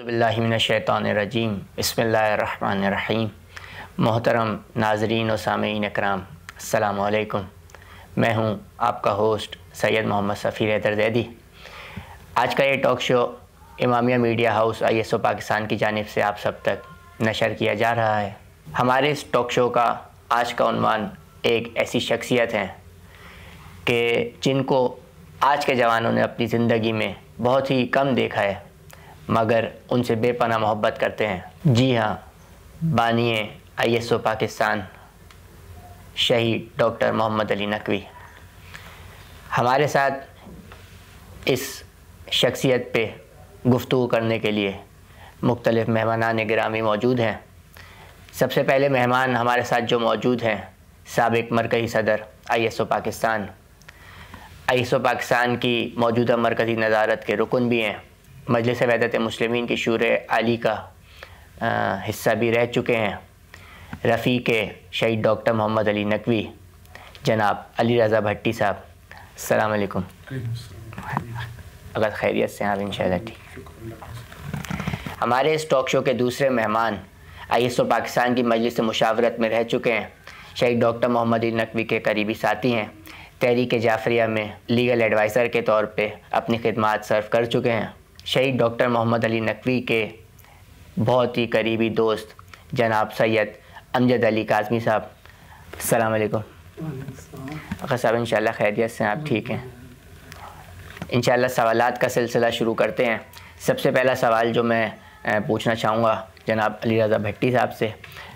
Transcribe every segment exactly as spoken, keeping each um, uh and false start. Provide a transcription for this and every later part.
बिस्मिल्लाहिमिनश्शैतानिर्रजीम बिस्मिल्लाहिर्रहमानिर्रहीम। मोहतरम नाज़रीन व सामीईन इकराम, अस्सलामु अलैकुम। मैं हूं आपका होस्ट सैयद मोहम्मद सफ़ीर हैदर ज़ैदी। आज का ये talk show Imamia media house I S O Pakistan की जानिब से आप सब तक नशर किया जा रहा है। हमारे इस टॉक शो का आज का उन्वान एक ऐसी शख्सियत है कि जिनको आज के जवानों ने अपनी ज़िंदगी में बहुत ही कम देखा है, मगर उनसे बेपनाह मोहब्बत करते हैं। जी हाँ, बानिए आई एस ओ पाकिस्तान शहीद डॉक्टर मोहम्मद अली नकवी हमारे साथ इस शख्सियत पे गुफ्तगू करने के लिए मुख्तलिफ़ मेहमानान गिरामी मौजूद हैं। सबसे पहले मेहमान हमारे साथ जो मौजूद हैं, साबिक़ मरकज़ी सदर I S O Pakistan I S O Pakistan की मौजूदा मरकज़ी नज़ारत के रुकन भी हैं, मजलिस वहदत मुस्लिमीन की शूरे आली का आ, हिस्सा भी रह चुके हैं। रफ़ीक शहीद डॉक्टर मोहम्मद अली नकवी जनाब अली रज़ा भट्टी साहब, अस्सलाम वालेकुम। अगर खैरियत से हैं इंशाअल्लाह ठीक। हमारे इस टॉक शो के दूसरे मेहमान आई एस ओ पाकिस्तान की मजलिस मुशावरत में रह चुके हैं, शहीद डॉक्टर मोहम्मद अली नकवी के करीबी साथी हैं। तहरीक जाफरिया में लीगल एडवाइज़र के तौर पे अपनी खिदमात सर्व कर चुके हैं। शहीद डॉक्टर मोहम्मद अली नकवी के बहुत ही करीबी दोस्त जनाब सैयद अमजद अली काज़मी साहब, अस्सलाम वालेकुम। अगर साहब इंशाअल्लाह खैरियत से आप ठीक हैं। इंशाअल्लाह सवालात का सिलसिला शुरू करते हैं। सबसे पहला सवाल जो मैं पूछना चाहूँगा जनाब अली रज़ा भट्टी साहब से,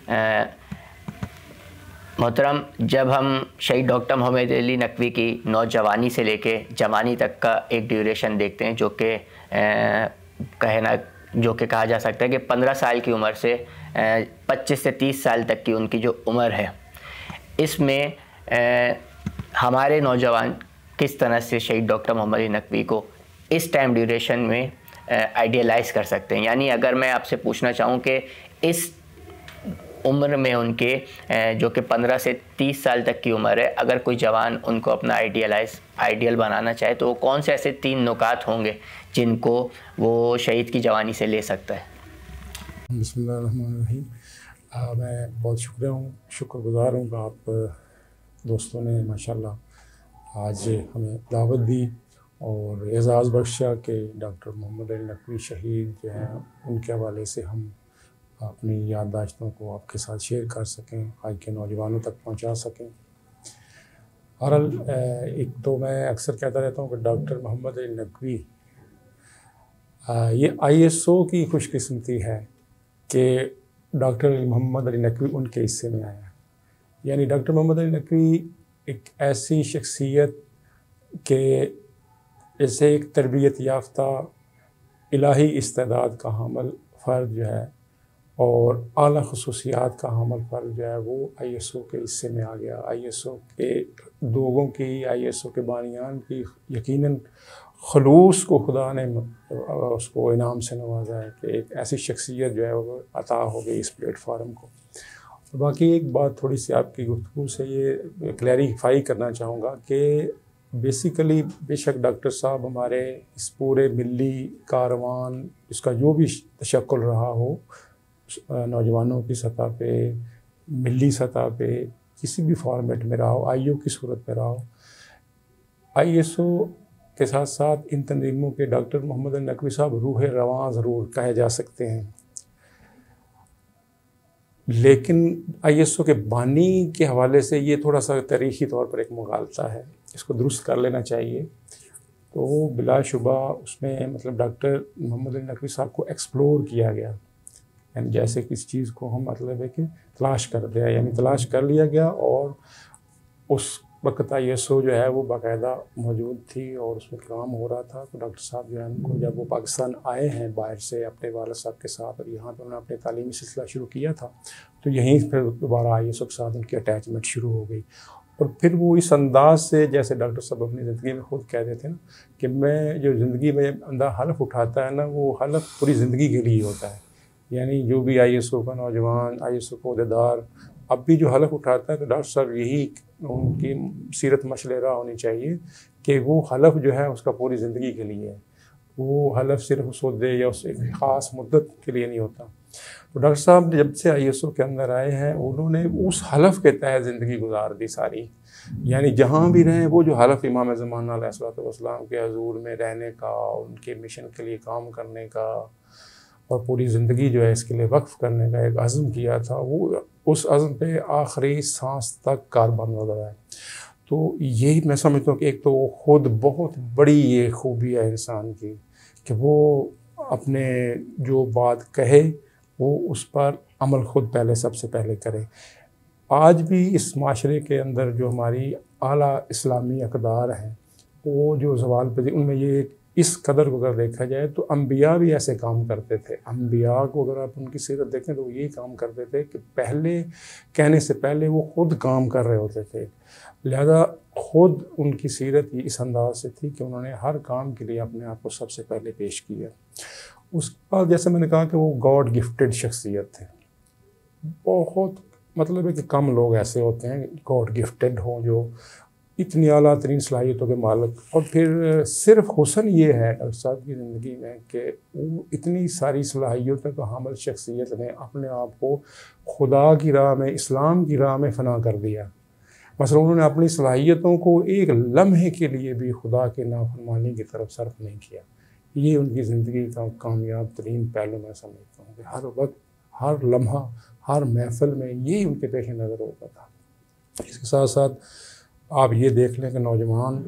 मोहतरम, जब हम शहीद डॉक्टर मोहम्मद अली नकवी की नौजवानी से लेके जवानी तक का एक ड्यूरेशन देखते हैं, जो कि कहना जो कि कहा जा सकता है कि पंद्रह साल की उम्र से पच्चीस से तीस साल तक की उनकी जो उम्र है, इसमें हमारे नौजवान किस तरह से शहीद डॉक्टर मोहम्मद अली नकवी को इस टाइम ड्यूरेशन में आइडियलाइज़ कर सकते हैं। यानी अगर मैं आपसे पूछना चाहूँ कि इस उम्र में उनके जो कि पंद्रह से तीस साल तक की उम्र है, अगर कोई जवान उनको अपना आइडियलाइज आइडियल बनाना चाहे तो वो कौन से ऐसे तीन नुकात होंगे जिनको वो शहीद की जवानी से ले सकता है? बिस्मिल्लाहिर्रहमानिर्रहीम। मैं बहुत शुक्रिया हूँ शुक्रगुज़ार हूँ कि आप दोस्तों ने माशाल्लाह आज हमें दावत दी और एज़ाज़ बख्शा कि डॉक्टर मोहम्मद अली नकवी शहीद जो हैं उनके हवाले से हम अपनी याददाश्तों को आपके साथ शेयर कर सकें, आज के नौजवानों तक पहुंचा सकें। बहरहाल एक तो मैं अक्सर कहता रहता हूं कि डॉक्टर मोहम्मद अली नकवी ये आई एस ओ की खुशकिस्मती है कि डॉक्टर मोहम्मद अली नकवी उनके हिस्से में आया। यानी डॉक्टर मोहम्मद अली नकवी एक ऐसी शख्सियत के जैसे एक तरबियत याफ्ता इलाही इस्तेदाद का हामिल फ़र्द जो है और आला खुसूसियात का हामिल फ़र्द जो है वो आई एस ओ के हिस्से में आ गया। आई एस ओ के लोगों की, आई एस ओ के बानियान की यकीनन खलूस को खुदा ने उसको इनाम से नवाजा है कि एक ऐसी शख्सियत जो है वो अता हो गई इस प्लेटफार्म को। और बाकी एक बात थोड़ी सी आपकी गुफ्तगू से ये क्लैरिफाई करना चाहूँगा कि बेसिकली बेशक डॉक्टर साहब हमारे इस पूरे मिली कारवान इसका जो भी तशक्कुल रहा हो, नौजवानों की सतह पे, मिली सतह पे, किसी भी फॉर्मेट में रहा हो, आई ओ की सूरत में रहा हो, आई एस ओ के साथ साथ इन तंजीमों के डॉक्टर मोहम्मद अली नकवी साहब रूह रवां ज़रूर कहे जा सकते हैं। लेकिन आई एस ओ के बानी के हवाले से ये थोड़ा सा तारीख़ी तौर पर एक मुगालता है, इसको दुरुस्त कर लेना चाहिए। तो बिलाशुबा उसमें मतलब डॉक्टर मोहम्मद अली नकवी साहब को एक्सप्लोर किया गया, यानी जैसे किसी चीज़ को हम मतलब है कि तलाश कर दिया, यानी तलाश कर लिया गया और उस वक्त आई एस ओ जो है वो बाकायदा मौजूद थी और उसमें काम हो रहा था। तो डॉक्टर साहब जो है उनको जब वो पाकिस्तान आए हैं बाहर से अपने वालिद साहब के साथ और यहाँ पर उन्होंने अपने तालीमी सिलसिला शुरू किया था, तो यहीं फिर दोबारा आई एस ओ के साथ उनकी अटैचमेंट शुरू हो गई। और फिर वो इस अंदाज से, जैसे डॉक्टर साहब अपनी ज़िंदगी में खुद कह देते हैं ना कि मैं जो ज़िंदगी में अंदर हलफ उठाता है ना, वो हलफ पूरी ज़िंदगी के लिए होता है। यानी जो भी आई एस ओ का नौजवान, आई एस ओ का अहदेदार अब भी जो हलफ उठाता है, तो डॉक्टर साहब यही उनकी सीरत मशलेरा होनी चाहिए कि वो हलफ जो है उसका पूरी ज़िंदगी के लिए है। वो हलफ सिर्फ उस उहदे या उस एक ख़ास मुद्दत के लिए नहीं होता। तो डॉक्टर साहब जब से आई एस ओ के अंदर आए हैं उन्होंने उस हलफ के तहत ज़िंदगी गुजार दी सारी, यानी जहाँ भी रहें वो जो हलफ इमाम ज़माना अलैहिस्सलाम के हजूर में रहने का, उनके मिशन के लिए काम करने का और पूरी ज़िंदगी जो है इसके लिए वक्फ़ करने का एक अज़्म किया था, वो उस अज़्म पे आखिरी सांस तक कारबंद नज़र आए। तो यही मैं समझता हूँ कि एक तो वो ख़ुद बहुत बड़ी ये खूबी है इंसान की कि वो अपने जो बात कहे वो उस पर अमल ख़ुद पहले सबसे पहले करे। आज भी इस माशरे के अंदर जो हमारी आला इस्लामी अक़दार हैं वो जो ज़वाल पे उनमें ये इस कदर को अगर देखा जाए तो अम्बिया भी ऐसे काम करते थे। अम्बिया को अगर आप उनकी सीरत देखें तो वो यही काम करते थे कि पहले कहने से पहले वो ख़ुद काम कर रहे होते थे। लिहाजा ख़ुद उनकी सीरत इस अंदाज से थी कि उन्होंने हर काम के लिए अपने आप को सबसे पहले पेश किया। उसके बाद जैसे मैंने कहा कि वो गॉड गिफ्टेड शख्सियत थे। बहुत मतलब है कि कम लोग ऐसे होते हैं गॉड गिफ्टेड हों जो इतनी आला तरीन सलाहियतों के मालिक। और फिर सिर्फ हुस्न ये है डॉक्टर साहब की ज़िंदगी में कि वो इतनी सारी सलाहियतों का हामिल शख्सियत ने अपने आप को खुदा की राह में, इस्लाम की राह में फ़ना कर दिया। मसलन उन्होंने अपनी सलाहियतों को एक लम्हे के लिए भी खुदा के नाफरमानी की तरफ सर्फ नहीं किया। ये उनकी ज़िंदगी का कामयाब तरीन पहलू मैं समझता हूँ कि हर वक्त, हर लम्हा, हर महफिल में यही उनके पेश नज़र होता था। इसके साथ साथ आप ये देख लें कि नौजवान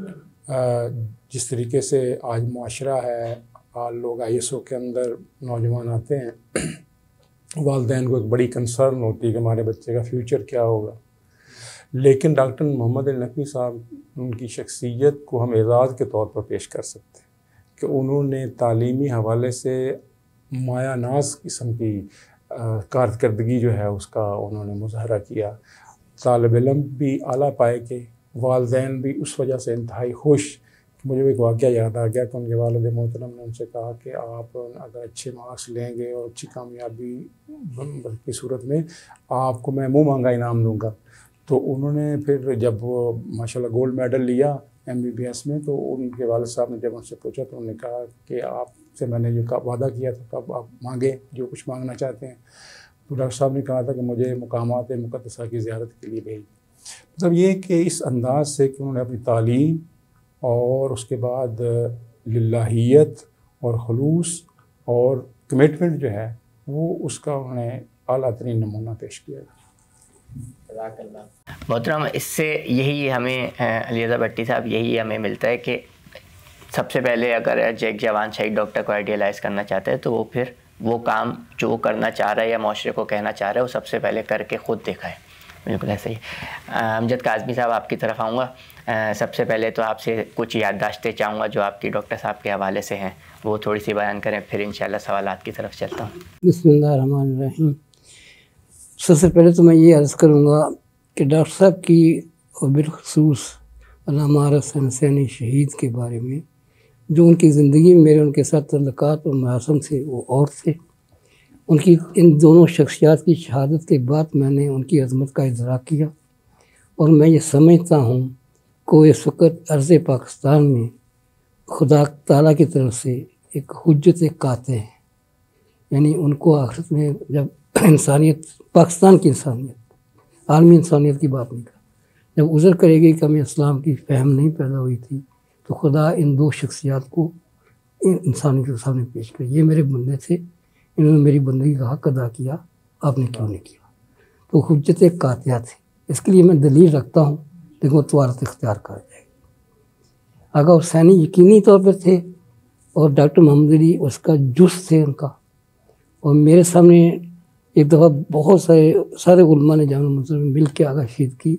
जिस तरीके से आज माशरा है, लोग आई एस ओ के अंदर नौजवान आते हैं, वालिदैन को एक बड़ी कंसर्न होती है कि हमारे बच्चे का फ्यूचर क्या होगा। लेकिन डॉक्टर मोहम्मद अली नकवी साहब उनकी शख्सियत को हम एजाज़ के तौर पर पेश कर सकते हैं कि उन्होंने तालीमी हवाले से माया नाज किस्म की कारकर्दगी जो है उसका उन्होंने मुज़ाहरा किया। तालिब इल्म भी आला पाए के, वालिदैन भी उस वजह से इंतहाई खुश। मुझे एक वाक़या याद आ गया कि उनके वालिद मोहतरम ने उनसे कहा कि आप अगर अच्छे मार्क्स लेंगे और अच्छी कामयाबी की सूरत में आपको मैं मुँह मांगा इनाम दूँगा। तो उन्होंने फिर जब वो माशाल्लाह गोल्ड मेडल लिया एम बी बी एस में, तो उनके वालिद साहब ने जब उनसे पूछा तो उन्होंने कहा कि आपसे मैंने जो वादा किया था तब आप मांगे जो कुछ मांगना चाहते हैं। तो डॉक्टर साहब ने कहा था कि मुझे मुकामात मुक़द्दसा की ज़ियारत के लिए भेज। मतलब ये कि इस अंदाज से कि उन्होंने अपनी तालीम और उसके बाद लिल्लाहियत और खुलूस और कमिटमेंट जो है वो उसका उन्होंने आला तरीन नमूना पेश किया। मोहतरम, इससे यही हमें अलीरज़ा भट्टी साहब यही हमें मिलता है कि सबसे पहले अगर एक जवान शहीद डॉक्टर को आइडियलाइज़ करना चाहते हैं तो वो फिर वो काम जो करना चाह रहा है या माशरे को कहना चाह रहा है वो सबसे पहले करके ख़ुद दिखाए। बिल्कुल ऐसे ही। अमजद काज़मी साहब आपकी तरफ आऊँगा। सबसे पहले तो आपसे कुछ याददाश्तें चाहूँगा जो आपकी डॉक्टर साहब के हवाले से हैं वो थोड़ी सी बयान करें, फिर इंशाल्लाह सवालात की तरफ चलता हूँ। बिस्मिल्लाहिर्रहमानिर्रहीम। सबसे पहले तो मैं ये अर्ज़ करूँगा कि डॉक्टर साहब की और बिलखुसूस अल्लामा आरफ हुसैनी शहीद के बारे में जो उनकी ज़िंदगी में मेरे उनके साथ तल्लुकात और मरासम से वो और थे। उनकी इन दोनों शख्सियात की शहादत के बाद मैंने उनकी अज़मत का इदराक किया और मैं ये समझता हूँ कि इस वक्त अर्ज़ पाकिस्तान में खुदा ताला की तरफ से एक हुज्जत काते हैं, यानी उनको आखिरत में जब इंसानियत, पाकिस्तान की इंसानियत, आलमी इंसानियत की बात नहीं कर, जब उज़र करेगी कि हमें इस्लाम की फ़हम नहीं पैदा हुई थी तो खुदा इन दो शख्सियात को इन इंसानियत के सामने पेश करे। ये मेरे बंदे थे, इन्होंने मेरी बंदगी का हक़ अदा किया, आपने क्यों नहीं किया। तो हुज्जत कातिया थे, इसके लिए मैं दलील रखता हूँ, लेकिन वो तवारत इख्तियार कर जाएगी। आगा हुसैनी यकीनी तौर पर थे और डॉक्टर मोहम्मद अली उसका जुज़ थे उनका। और मेरे सामने एक दफ़ा बहुत सारे सारे उलमा ने जामा मस्जिद में मिल के आगा शहीद की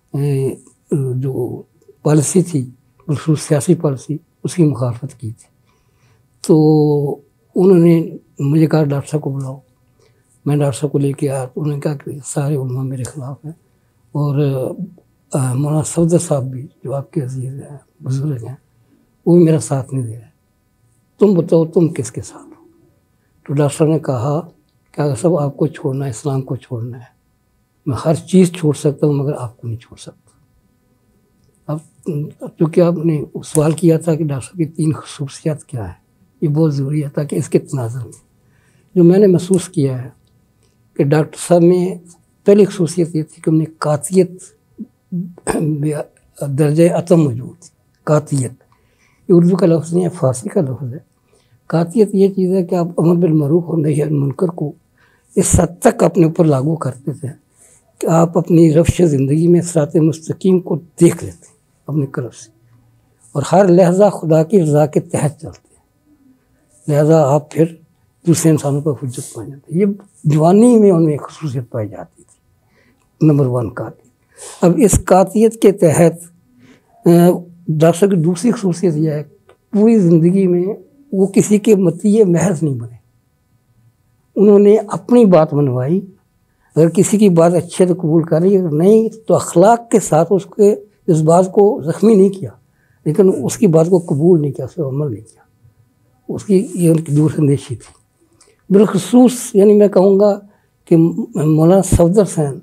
जो पॉलिसी थी, बिल्कुल सियासी पॉलिसी, उसकी मुखालफत की थी। तो उन्होंने मुझे कहा डॉक्टर साहब को बुलाओ। मैं डॉक्टर साहब को लेके आया तो उन्होंने कहा कि सारे उलमा मेरे ख़िलाफ़ हैं और मौलाना सफदर साहब भी जो आपके अजीज़ हैं, बुज़ुर्ग हैं, वो भी मेरा साथ नहीं दे रहे, तुम बताओ तुम किसके साथ हो। तो डॉक्टर साहब ने कहा कि अगर सब आपको छोड़ना है, इस्लाम को छोड़ना है, मैं हर चीज़ छोड़ सकता हूँ मगर आपको नहीं छोड़ सकता। अब चूँकि आपने सवाल किया था कि डॉक्टर साहब की तीन खसूसियात क्या है, ये बहुत ज़रूरी है, ताकि इसके तनाज़ुर में जो मैंने महसूस किया है कि डॉक्टर साहब में पहली खसूसियत ये थी कि उन्हें कातियत दर्जे अतम मौजूद थी। कातियत ये उर्दू का लफ्ज़ नहीं है, फ़ारसी का लफ्ज़ है। कातियत ये चीज़ है कि आप अमर बिल मरूफ और नही अनिल मुनकर को इस हद तक अपने ऊपर लागू करते थे कि आप अपनी रफ्श ज़िंदगी में सिरात मुस्तकीम को देख लेते हैं अपनी तरफ से, और हर लहजा खुदा की रज़ा के तहत चलते हैं। लिहाजा आप फिर दूसरे इंसानों पर हुज्जत पाए जाते हैं। ये जवानी में उनमें खसूसियत पाई जाती थी, नंबर वन कातियत। अब इस कातियत के तहत डॉक्टर साहब की दूसरी खसूसियत यह है, पूरी ज़िंदगी में वो किसी के मतीये महज नहीं बने। उन्होंने अपनी बात मनवाई, अगर किसी की बात अच्छी है तो कबूल कर ली, अगर नहीं तो अखलाक के साथ उसके इस बात को ज़ख्मी नहीं किया, लेकिन उसकी बात को कबूल नहीं किया, उस पर अमल नहीं किया। उसकी ये उनकी दूरअंदेशी थी। बिलखसूस यानी मैं कहूँगा कि मौलाना सफदर हुसैन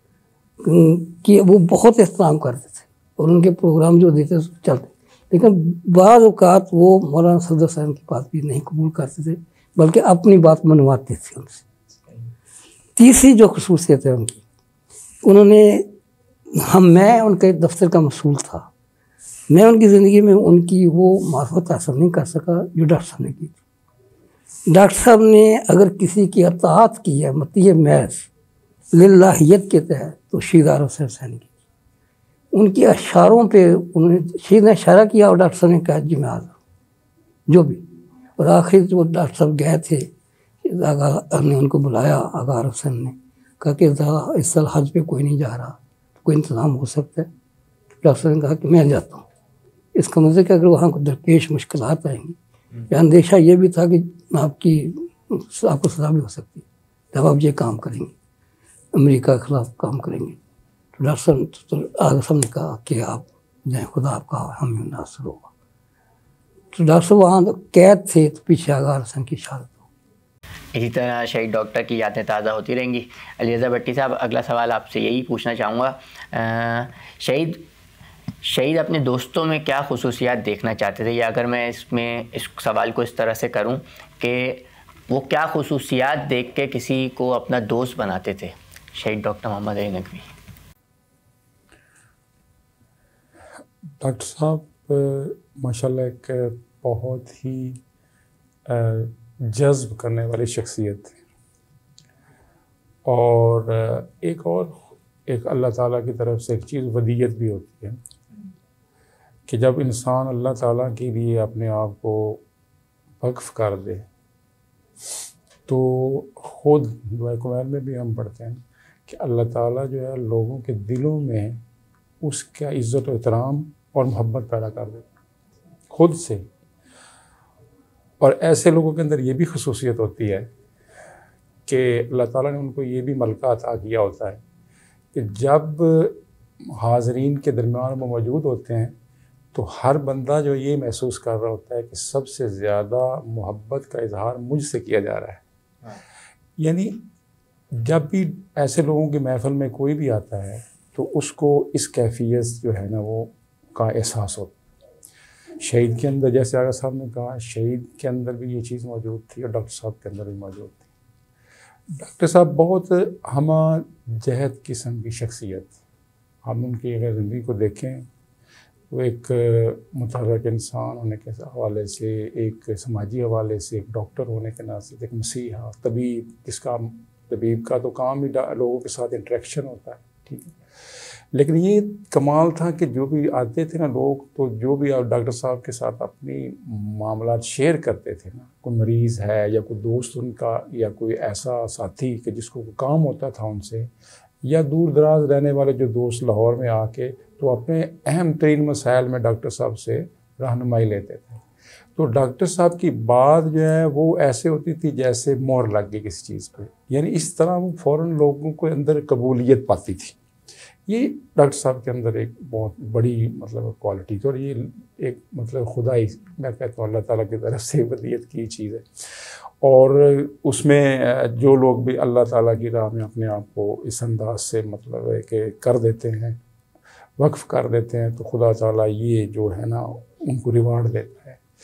की वो बहुत एहतराम करते थे और उनके प्रोग्राम जो देते चलते, लेकिन बाज़ औक़ात वो मौलाना सफदर हुसैन की बात भी नहीं कबूल करते थे, बल्कि अपनी बात मनवाते थे उनसे। तीसरी जो खसूसियत है उनकी, उन्होंने हम मैं उनके दफ्तर का मसूल था, मैं उनकी ज़िंदगी में उनकी वो मार्फत हासिल नहीं कर सका जो डॉक्टर साहब ने की थी। डॉक्टर साहब ने अगर किसी की अताअत की है मतीय महज लिल्लाहियत के तहत, तो शहीद आरिफ हुसैन की उनके अशारों पे उन्होंने शहीद ने इशारा किया और डॉक्टर साहब ने कहा जी मैं हाज़िर हूँ जो भी। और आखिर जो डॉक्टर साहब गए थे, आगा ने उनको बुलाया, आगा आरिफ हुसैन ने कहा कि इस साल हज पे कोई नहीं जा रहा, तो कोई इंतज़ाम हो सकता है। डॉक्टर साहब ने कहा कि मैं जाता हूँ। इसका मतलब कि अगर वहाँ को दरपेश मुश्किलात आएंगी, या अंदेशा ये भी था कि आपकी आपको सज़ा भी हो सकती है जब आप ये काम करेंगे, अमेरिका के खिलाफ काम करेंगे। तो डॉक्टर साहब तो आगे साहब ने कहा कि आप जाए, खुदा आपका हम नासिर होगा। तो डॉक्टर साहब वहाँ कैद थे, तो पीछे आगा हुसैन की शहादत हो। इसी तरह शहीद डॉक्टर की यादें ताज़ा होती रहेंगी। अलीरज़ा भट्टी साहब, अगला सवाल आपसे यही पूछना चाहूँगा, शहीद शहीद अपने दोस्तों में क्या खुसूसियात देखना चाहते थे, या अगर मैं इसमें इस सवाल को इस तरह से करूं कि वो क्या खुसूसियात देख के किसी को अपना दोस्त बनाते थे, शहीद डॉक्टर मोहम्मद अली नकवी? डॉक्टर साहब माशाल्लाह एक बहुत ही जज्ब करने वाली शख्सियत थी, और एक और एक अल्लाह ताला की तरफ से एक चीज़ वदीयत भी होती है कि जब इंसान अल्लाह ताला के लिए अपने आप को वक्फ कर दे, तो ख़ुद दुआ कुमैल में भी हम पढ़ते हैं कि अल्लाह ताला जो है लोगों के दिलों में उसका इज़्ज़त व एहतराम और मोहब्बत पैदा कर देता खुद से। और ऐसे लोगों के अंदर ये भी खसूसियत होती है कि अल्लाह ताला ने उनको ये भी मलका अता किया होता है कि जब हाज़रीन के दरमियान वो मौजूद होते हैं, तो हर बंदा जो ये महसूस कर रहा होता है कि सबसे ज़्यादा मोहब्बत का इजहार मुझसे किया जा रहा है। हाँ। यानी जब भी ऐसे लोगों की महफ़िल में कोई भी आता है, तो उसको इस कैफियत जो है ना वो का एहसास होता है। शहीद के अंदर, जैसे आगा साहब ने कहा, शहीद के अंदर भी ये चीज़ मौजूद थी और डॉक्टर साहब के अंदर भी मौजूद थी। डॉक्टर साहब बहुत हम जहद किस्म की शख्सियत, हम उनकी अगर ज़िंदगी को देखें वो एक मुतहर्रिक इंसान होने के हवाले से, एक समाजी हवाले से, एक डॉक्टर होने के नाते से, एक मसीहा तबीब, जिसका तबीब का तो काम ही लोगों के साथ इंटरेक्शन होता है, ठीक है। लेकिन ये कमाल था कि जो भी आते थे ना लोग, तो जो भी आप डॉक्टर साहब के साथ अपनी मामलात शेयर करते थे ना, कोई मरीज़ है या कोई दोस्त उनका या कोई ऐसा साथी कि जिसको काम होता था उनसे, या दूर दराज रहने वाले जो दोस्त लाहौर में आके तो अपने अहम तरीन मसाइल में डॉक्टर साहब से रहनुमाई लेते थे। तो डॉक्टर साहब की बात जो है वो ऐसे होती थी जैसे मोहर लग गई किसी चीज़ पे, यानी इस तरह वो फ़ौरन लोगों के अंदर कबूलियत पाती थी। ये डॉक्टर साहब के अंदर एक बहुत बड़ी मतलब क्वालिटी थी, और ये एक मतलब खुदाई मैं कहता हूँ अल्लाह ताला की तरफ से वदीयत की चीज़ है। और उसमें जो लोग भी अल्लाह ताला की राह में अपने आप को इस अंदाज से मतलब है कि कर देते हैं, वक्फ कर देते हैं, तो खुदा ताला ये जो है ना उनको रिवार्ड देता है।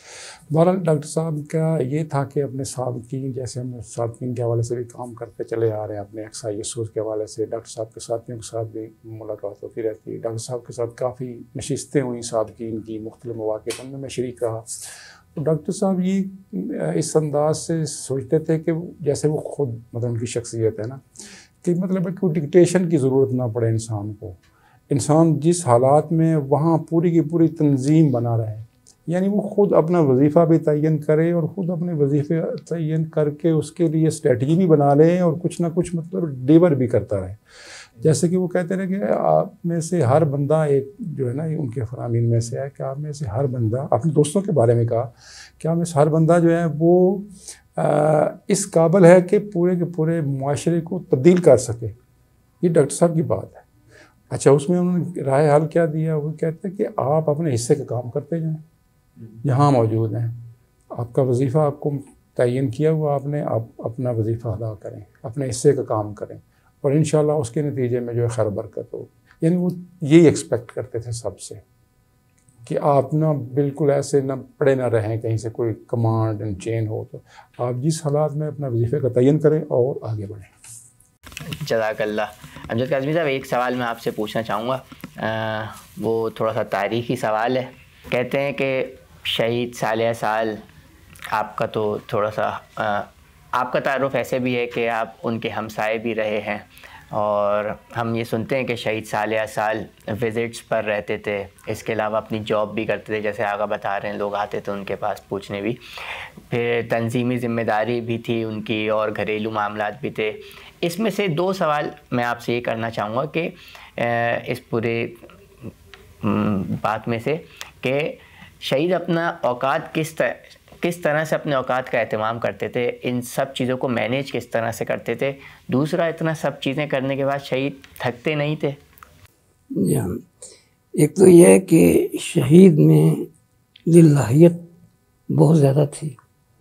बहरहाल डॉक्टर साहब का ये था कि अपने साबकीन, जैसे हम साबकीन के हवाले से भी काम करते चले आ रहे हैं, अपने एक्साइज असूल के हवाले से डॉक्टर साहब के साथियों के साथ भी मुलाकात होती रहती है। डॉक्टर साहब के साथ काफ़ी नशिस्तें हुई साबकीन की, मुख्तलिफ मौक़े पर उनमें मैं शरीक रहा। तो डॉक्टर साहब ये इस अंदाज से सोचते थे कि जैसे वो खुद, मतलब उनकी शख्सियत है ना, कि मतलब कोई डिक्टेशन की ज़रूरत ना पड़े इंसान को, इंसान जिस हालात में वहाँ पूरी की पूरी तंजीम बना रहे, यानी वो ख़ुद अपना वजीफ़ा भी तयन करे और ख़ुद अपने वजीफ़े तयन करके उसके लिए स्ट्रेटजी भी बना ले और कुछ ना कुछ मतलब डिलीवर भी करता रहे। जैसे कि वो कहते रहे कि आप में से हर बंदा, एक जो है ना उनके फरामीन में से है कि आप में से हर बंदा, अपने दोस्तों के बारे में कहा कि आप में से हर बंदा जो है वो आ, इस काबिल है कि पूरे के पूरे मुआशरे को तब्दील कर सके। ये डॉक्टर साहब की बात है। अच्छा, उसमें उन्होंने राय हल क्या दिया, वो कहते हैं कि आप अपने हिस्से का काम करते जाएँ, यहाँ मौजूद हैं, आपका वजीफ़ा आपको तयन किया हुआ, आपने आप अपना वजीफ़ा अदा करें, अपने हिस्से का काम करें और इंशाल्लाह उसके नतीजे में जो है खैर बरकत हो। यानी वो यही एक्सपेक्ट करते थे सबसे कि आप ना बिल्कुल ऐसे ना पड़े ना रहें, कहीं से कोई कमांड एंड चेन हो, तो आप जिस हालात में अपना वजीफ़े का तयन करें और आगे बढ़ें। जज़ाकल्लाह। अमजद काज़मी साहब, एक सवाल मैं आपसे पूछना चाहूँगा, वो थोड़ा सा तारीख़ी सवाल है। कहते हैं कि शहीद सालिया साल, आपका तो थोड़ा सा आ, आपका तारुफ़ ऐसे भी है कि आप उनके हमसाए भी रहे हैं, और हम ये सुनते हैं कि शहीद सालिया साल विज़िट्स पर रहते थे, इसके अलावा अपनी जॉब भी करते थे, जैसे आगा बता रहे हैं, लोग आते थे उनके पास पूछने भी, फिर तंजीमी ज़िम्मेदारी भी थी उनकी और घरेलू मामलात भी थे। इसमें से दो सवाल मैं आपसे ये करना चाहूँगा कि इस पूरे बात में से कि शहीद अपना औकात किस तरह किस तरह से अपने औकात का एहतमाम करते थे, इन सब चीज़ों को मैनेज किस तरह से करते थे। दूसरा, इतना सब चीज़ें करने के बाद शहीद थकते नहीं थे? जी हाँ, एक तो यह है कि शहीद में लिल्लाहियत बहुत ज़्यादा थी।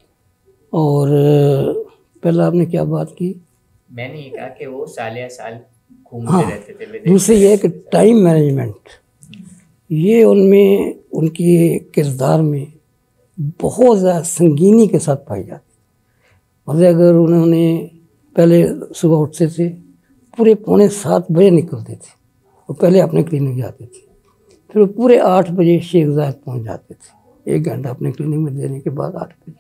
और पहला आपने क्या बात की? मैंने ये कहा कि वो सालिया साल घूमते हाँ, रहते थे। दूसरी ये है कि टाइम मैनेजमेंट, ये उनमें, उनके किरदार में बहुत ज़्यादा संगीनी के साथ पाई जाती। मतलब अगर उन्होंने पहले सुबह उठते थे, पूरे पौने सात बजे निकलते थे और पहले अपने क्लिनिक जाते थे, फिर वो पूरे आठ बजे शेख ज़ायद पहुँच जाते थे, एक घंटा अपने क्लिनिक में देने के बाद आठ बजे।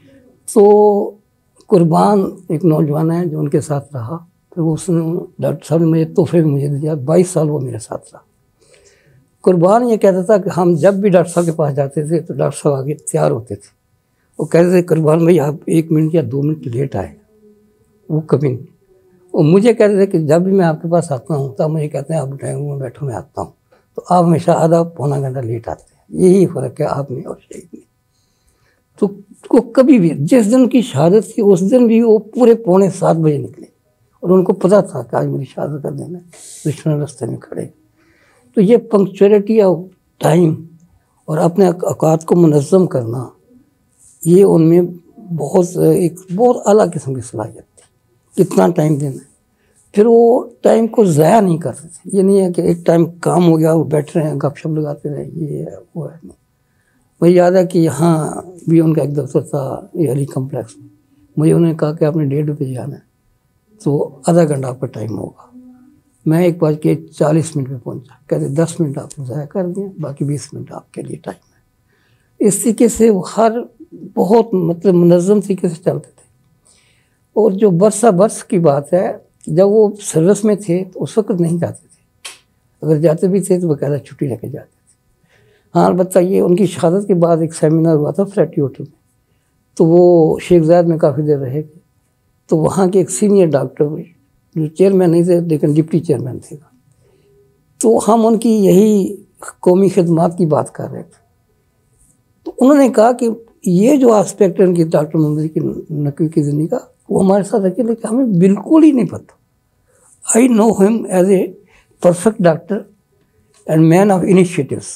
तो कुर्बान एक नौजवान है जो उनके साथ रहा, फिर उसने, डॉक्टर साहब ने मुझे तोहफे में मुझे दिया, बाईस साल वो मेरे साथ रहा। कुर्बान ये कहता था कि हम जब भी डॉक्टर साहब के पास जाते थे तो डॉक्टर साहब आगे तैयार होते थे। वो कहते थे कुर्बान भाई आप एक मिनट या दो मिनट लेट आए, वो कभी नहीं। वो मुझे कहते थे कि जब भी मैं आपके पास आता हूँ तब मुझे कहते हैं आप ड्राइंग में बैठो, मैं आता हूँ, तो आप हमेशा आधा पौना घंटा लेट आते हैं। यही फ़र्क है आप में और शहीद में। तो को कभी भी, जिस दिन की शहादत थी उस दिन भी वो पूरे पौने सात बजे निकले और उनको पता था कि आज मेरी शहादत का दिन है, दुश्मन रास्ते में खड़े। तो ये पंक्चुअलिटी ऑफ टाइम और अपने औकात को मुनज़्ज़म करना, ये उनमें बहुत एक बहुत आला किस्म की सलाहियत थी, कितना टाइम देना है। फिर वो टाइम को ज़ाया नहीं करते थे। ये नहीं है कि एक टाइम काम हो गया वो बैठ रहे हैं गपशप लगाते रहे, ये है वो है, नहीं। मुझे याद है कि यहाँ भी उनका एक दफ्तर था ये अली कम्प्लेक्स में, मुझे उन्होंने कहा कि आपने डेढ़ बजे जाना है तो आधा घंटा आपका टाइम होगा। मैं एक बज के चालीस मिनट में पहुंचा, कहते दस मिनट आपने ज़ाया कर दिए, बाकी बीस मिनट आपके लिए टाइम है। इस तरीके से वो हर बहुत मतलब मुनज़्ज़म तरीके से चलते थे। और जो बरसा बरस की बात है, जब वो सर्विस में थे तो उस वक्त नहीं जाते थे, अगर जाते भी थे तो बाकायदा छुट्टी लेके जाते थे। हाँ, अलबत्ता ये उनकी शहादत के बाद एक सेमिनार हुआ था फ्लैटी होटल में, तो वो शेख ज़ायद में काफ़ी देर रहे। तो वहाँ के एक सीनियर डॉक्टर जो चेयरमैन नहीं थे लेकिन डिप्टी चेयरमैन थे, तो हम उनकी यही कौमी खिदमात की बात कर रहे थे। तो उन्होंने कहा कि ये जो आस्पेक्ट है उनकी डॉक्टर मोहम्मद की नकवी की ज़िंदगी का, वो हमारे साथ रखे, लेकिन हमें बिल्कुल ही नहीं पता। I know him as a perfect doctor and man of initiatives.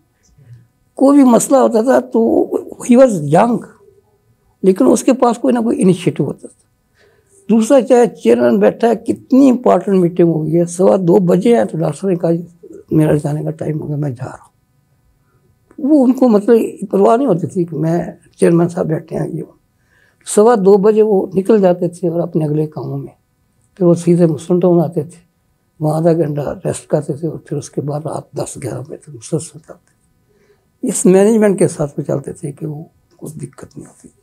कोई भी मसला होता था तो ही वॉज यंग, लेकिन उसके पास कोई ना कोई इनिशिएटिव होता था। दूसरा, चाहे चेयरमैन बैठा है, कितनी इंपॉर्टेंट मीटिंग हो गई है, सवा दो बजे है तो डॉक्टर ने कहा मेरा जाने का टाइम हो गया, मैं जा रहा हूँ। वो उनको मतलब परवाह नहीं होती थी कि मैं चेयरमैन साहब बैठे हैं ये। सवा दो बजे वो निकल जाते थे और अपने अगले कामों में, फिर वो सीधे मुस्लिम टाउन आते थे, वहाँ आधा घंटा रेस्ट करते थे और फिर उसके बाद रात दस ग्यारह बजे तक मुसलसल चलते। इस मैनेजमेंट के साथ वो चलते थे कि वो कुछ दिक्कत नहीं होती।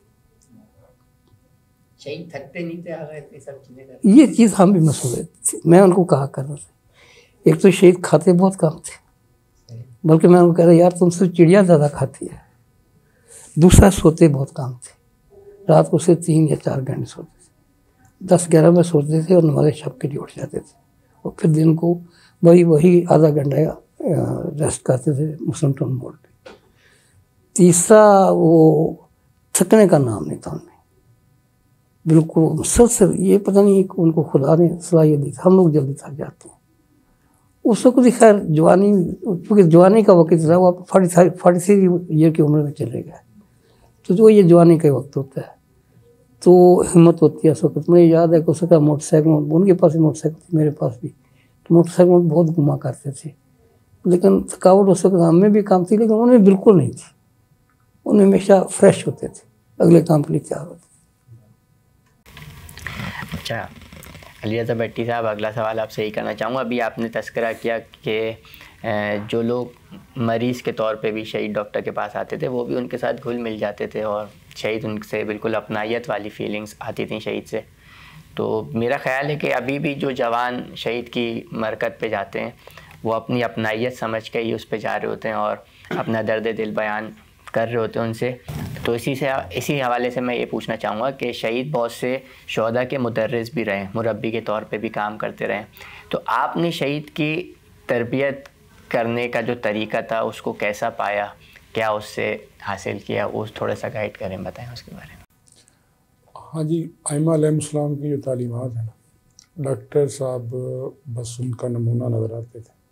शहीद थकते नहीं थे, आ गए थे सब चीज़ें करते। ये चीज़ हम भी महसूस थी। मैं उनको कहा कर रहा था, एक तो शहीद खाते बहुत कम थे, बल्कि मैं उनको कह रहा यार तुमसे चिड़िया ज़्यादा खाती है। दूसरा सोते बहुत कम थे, रात को सिर्फ तीन या चार घंटे सोते थे, दस ग्यारह में सोते थे और नमाज़ शब के लिए उठ जाते थे और फिर दिन को वही वही आधा घंटा रेस्ट करते थे मुस्लिम टाउन मोड़ पे। तीसरा वो थकने का नाम नहीं था उनमें, बिल्कुल मुसलसल। ये पता नहीं उनको खुदा ने सलाहियत दी, हम लोग जल्दी थक जाते हैं। उस वक्त भी खैर जवानी, क्योंकि जवानी का वक्त था, वो फोर्टी फोर्टी थ्री ईयर की उम्र में चले गए, तो जो ये जवानी का वक्त होता है तो हिम्मत होती है उस वक्त। मुझे याद है कि उसका मोटरसाइकिल, उनके पास भी मोटरसाइकिल थी, मेरे पास भी, तो मोटरसाइकिल में बहुत घुमा करते थे, लेकिन थकावट उस वक्त हमें भी काम थी, लेकिन उनमें बिल्कुल नहीं थी। उनमें हमेशा फ्रेश होते थे, अगले काम के लिए तैयार होते थे। अच्छा अली भट्टी साहब, अगला सवाल आपसे यही करना चाहूँगा। अभी आपने तस्करा किया कि जो लोग मरीज़ के तौर पे भी शहीद डॉक्टर के पास आते थे वो भी उनके साथ घुल मिल जाते थे और शहीद उनसे बिल्कुल अपनायत वाली फीलिंग्स आती थी शहीद से। तो मेरा ख़्याल है कि अभी भी जो जवान शहीद की मरकत पे जाते हैं वो अपनी अपनायत समझ के ही उस पे जा रहे होते हैं और अपना दर्द दिल बयान कर रहे होते हैं उनसे। तो इसी से इसी हवाले से मैं ये पूछना चाहूँगा कि शहीद बहुत से शोहदा के मुदर्रिस भी रहे, मुरब्बी के तौर पे भी काम करते रहे, तो आपने शहीद की तरबियत करने का जो तरीका था उसको कैसा पाया, क्या उससे हासिल किया, वो थोड़ा सा गाइड करें, बताएं उसके बारे में। हाँ जी, आइमा अलैहिस्सलाम की जो तालीमात है ना, डॉक्टर साहब बस उनका नमूना नज़र आते थे।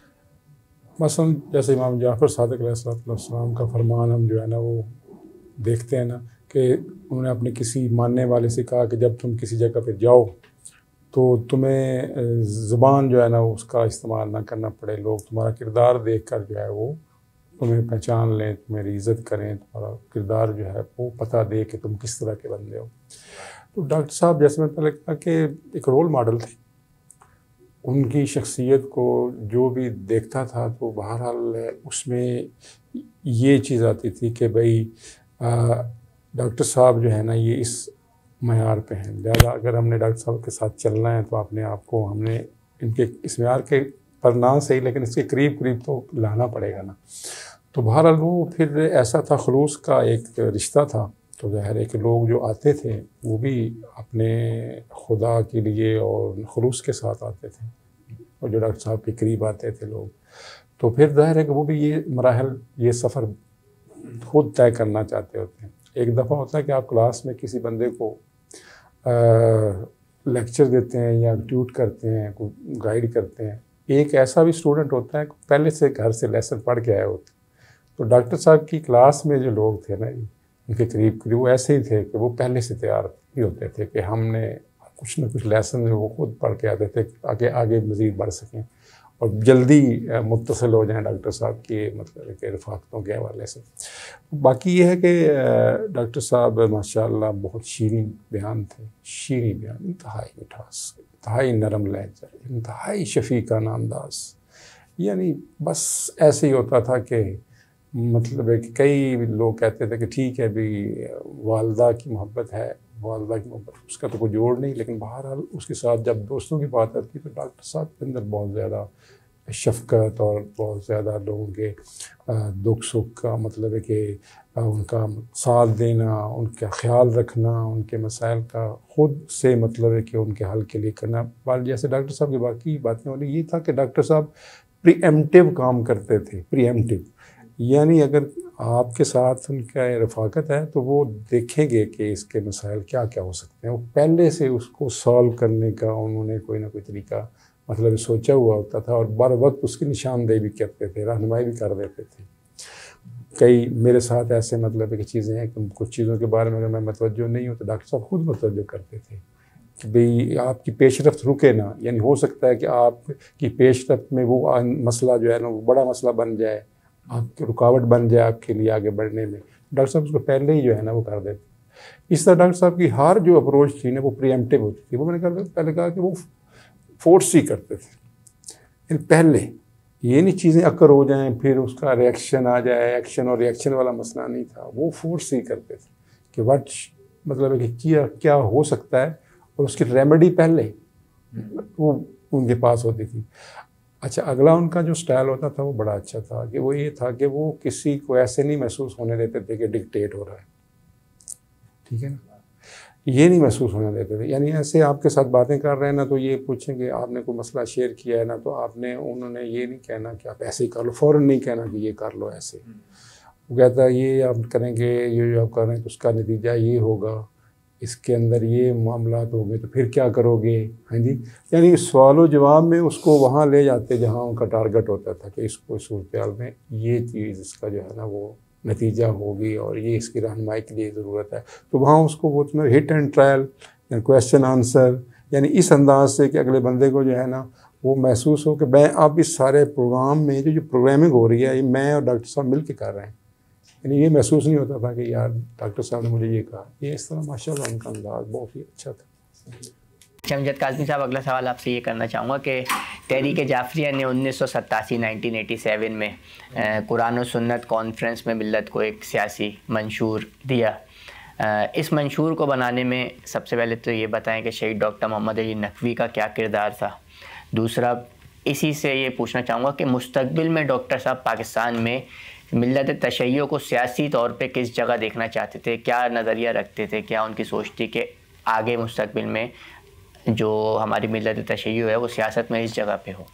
मसलन जैसे इमाम जाफ़र सादिक़ अलैहिस्सलाम का फरमान हम जो है ना वो देखते हैं ना कि उन्होंने अपने किसी मानने वाले से कहा कि जब तुम किसी जगह पर जाओ तो तुम्हें ज़ुबान जो है ना उसका इस्तेमाल ना करना पड़े, लोग तुम्हारा किरदार देखकर जो है वो तुम्हें पहचान लें, तुम्हारी इज़्ज़त करें, तुम्हारा किरदार जो है वो पता दे कि तुम किस तरह के बंदे हो। तो डॉक्टर साहब जैसे मैं पहले कहा कि एक रोल मॉडल थे, उनकी शख्सियत को जो भी देखता था तो बहरहाल उसमें ये चीज़ आती थी कि भाई डॉक्टर साहब जो है ना ये इस मयार पे हैं, लिहाजा अगर हमने डॉक्टर साहब के साथ चलना है तो अपने आप को हमने इनके इस मयार के पर ना सही लेकिन इसके करीब करीब तो लाना पड़ेगा ना। तो बहरहाल वो फिर ऐसा था, खलूस का एक रिश्ता था, तो ज़ाहिर है कि लोग जो आते थे वो भी अपने खुदा के लिए और खलूस के साथ आते थे और जो डॉक्टर साहब के करीब आते थे लोग, तो फिर ज़ाहिर है कि वो भी ये मराहल, ये सफ़र खुद तय करना चाहते होते हैं। एक दफ़ा होता है कि आप क्लास में किसी बंदे को लेक्चर देते हैं या ट्यूट करते हैं, को गाइड करते हैं। एक ऐसा भी स्टूडेंट होता है पहले से घर से लेसन पढ़ के आए होते, तो डॉक्टर साहब की क्लास में जो लोग थे ना उनके करीब करीब वो ऐसे ही थे कि वो पहले से तैयार ही होते थे कि हमने कुछ ना कुछ लेसन वो खुद पढ़ के आते थे आगे आगे मज़ीद बढ़ सकें और जल्दी मुत्तसिल हो जाएं डॉक्टर साहब की मतलब के रफ़ाकतों के हवाले से। बाकी ये है कि डॉक्टर साहब माशाअल्लाह बहुत शीरीन बयान थे, शीरीन बयान, इंतहाई मिठास, इंतहाई नरम लहजा, इंतहाई शफ़ीकाना अंदाज़। यानी बस ऐसे ही होता था कि मतलब है कि कई लोग कहते थे कि ठीक है भी वालदा की मोहब्बत है, वालदा की मोहब्बत उसका तो कोई जोड़ नहीं, लेकिन बहरहाल उसके साथ जब दोस्तों की बात आती तो डॉक्टर साहब के अंदर बहुत ज़्यादा शफ़क़त और बहुत ज़्यादा लोगों के दुख सुख का मतलब है कि उनका साथ देना, उनका ख्याल रखना, उनके मसाइल का ख़ुद से मतलब है कि उनके हल के लिए करना। बाल जैसे डॉक्टर साहब की बाकी बातें वाली ये था कि डॉक्टर साहब प्रीएम्प्टिव काम करते थे, प्रीएम्प्टिव यानी अगर आपके साथ उनका रफ़ाकत है तो वो देखेंगे कि इसके मसाइल क्या क्या हो सकते हैं, वो पहले से उसको सॉल्व करने का उन्होंने कोई ना कोई तरीका मतलब सोचा हुआ होता था और बर वक्त उसकी निशानदेही भी करते थे, रहनुमाई भी कर देते थे। कई मेरे साथ ऐसे मतलब की चीज़ें हैं कि कुछ चीज़ों के बारे में अगर मैं मतवज्जो नहीं हूँ तो डॉक्टर साहब खुद मतवज्जो करते थे कि भाई आपकी पेशरफ्त रुके ना, यानी हो सकता है कि आपकी पेशरफ्त में वो मसला जो है ना वो बड़ा मसला बन जाए, आपकी रुकावट बन जाए आपके लिए आगे बढ़ने में, डॉक्टर साहब उसको पहले ही जो है ना वो कर देते। इस तरह डॉक्टर साहब की हर जो अप्रोच थी ना वो प्रीएम्प्टिव होती थी। वो मैंने कहा पहले कहा कि वो फोर्स ही करते थे, पहले ये नहीं चीज़ें अकर हो जाएं फिर उसका रिएक्शन आ जाए, एक्शन और रिएक्शन वाला मसला नहीं था, वो फोर्स ही करते थे कि व्हाट मतलब है कि क्या क्या हो सकता है और उसकी रेमेडी पहले वो उनके पास होती थी। अच्छा, अगला उनका जो स्टाइल होता था वो बड़ा अच्छा था कि वो ये था कि वो किसी को ऐसे नहीं महसूस होने देते थे कि डिक्टेट हो रहा है, ठीक है ना, ये नहीं महसूस होने देते थे। यानी ऐसे आपके साथ बातें कर रहे हैं ना तो ये पूछेंगे आपने कोई मसला शेयर किया है ना, तो आपने उन्होंने ये नहीं कहना कि आप ऐसे ही कर लो, फ़ौरन नहीं कहना कि ये कर लो ऐसे। वो कहता है ये आप करेंगे, ये जो आप कर रहे हैं तो उसका नतीजा ये होगा, इसके अंदर ये मामलात हो गए तो फिर क्या करोगे, हाँ जी। यानी सवाल जवाब में उसको वहाँ ले जाते जहाँ उनका टारगेट होता था कि इसको सूरत में ये चीज़ इसका जो है ना वो नतीजा होगी और ये इसकी रहनुमाई के लिए ज़रूरत है, तो वहाँ उसको वो तुम्हें हिट एंड ट्रायल या क्वेश्चन आंसर, यानी इस अंदाज से कि अगले बंदे को जो है ना वो महसूस हो कि मैं अब इस सारे प्रोग्राम में जो जो प्रोग्रामिंग हो रही है ये मैं और डॉक्टर साहब मिल के कर रहे हैं। यानी ये महसूस नहीं होता था कि यार डॉक्टर साहब ने मुझे ये कहा, ये इस तरह माशाल्लाह उनका अंदाज बहुत ही अच्छा था। अमजद काज़मी साहब, अगला सवाल आपसे ये करना चाहूँगा कि तहरीक जाफरिया ने उन्नीस सौ सतासी नाइनटीन एटी सेवन में कुरान और सुन्नत कॉन्फ्रेंस में मिल्लत को एक सियासी मंशूर दिया। आ, इस मंशूर को बनाने में सबसे पहले तो ये बताएं कि शहीद डॉक्टर मोहम्मद अली नकवी का क्या किरदार था। दूसरा, इसी से ये पूछना चाहूँगा कि मुस्तकबिल में डॉक्टर साहब पाकिस्तान में मिल्लत तशय्यो को सियासी तौर पे किस जगह देखना चाहते थे, क्या नज़रिया रखते थे, क्या उनकी सोच थी कि आगे मुस्तकबिल में जो हमारी मिल्लत तशय्यो है वो सियासत में इस जगह पे हो।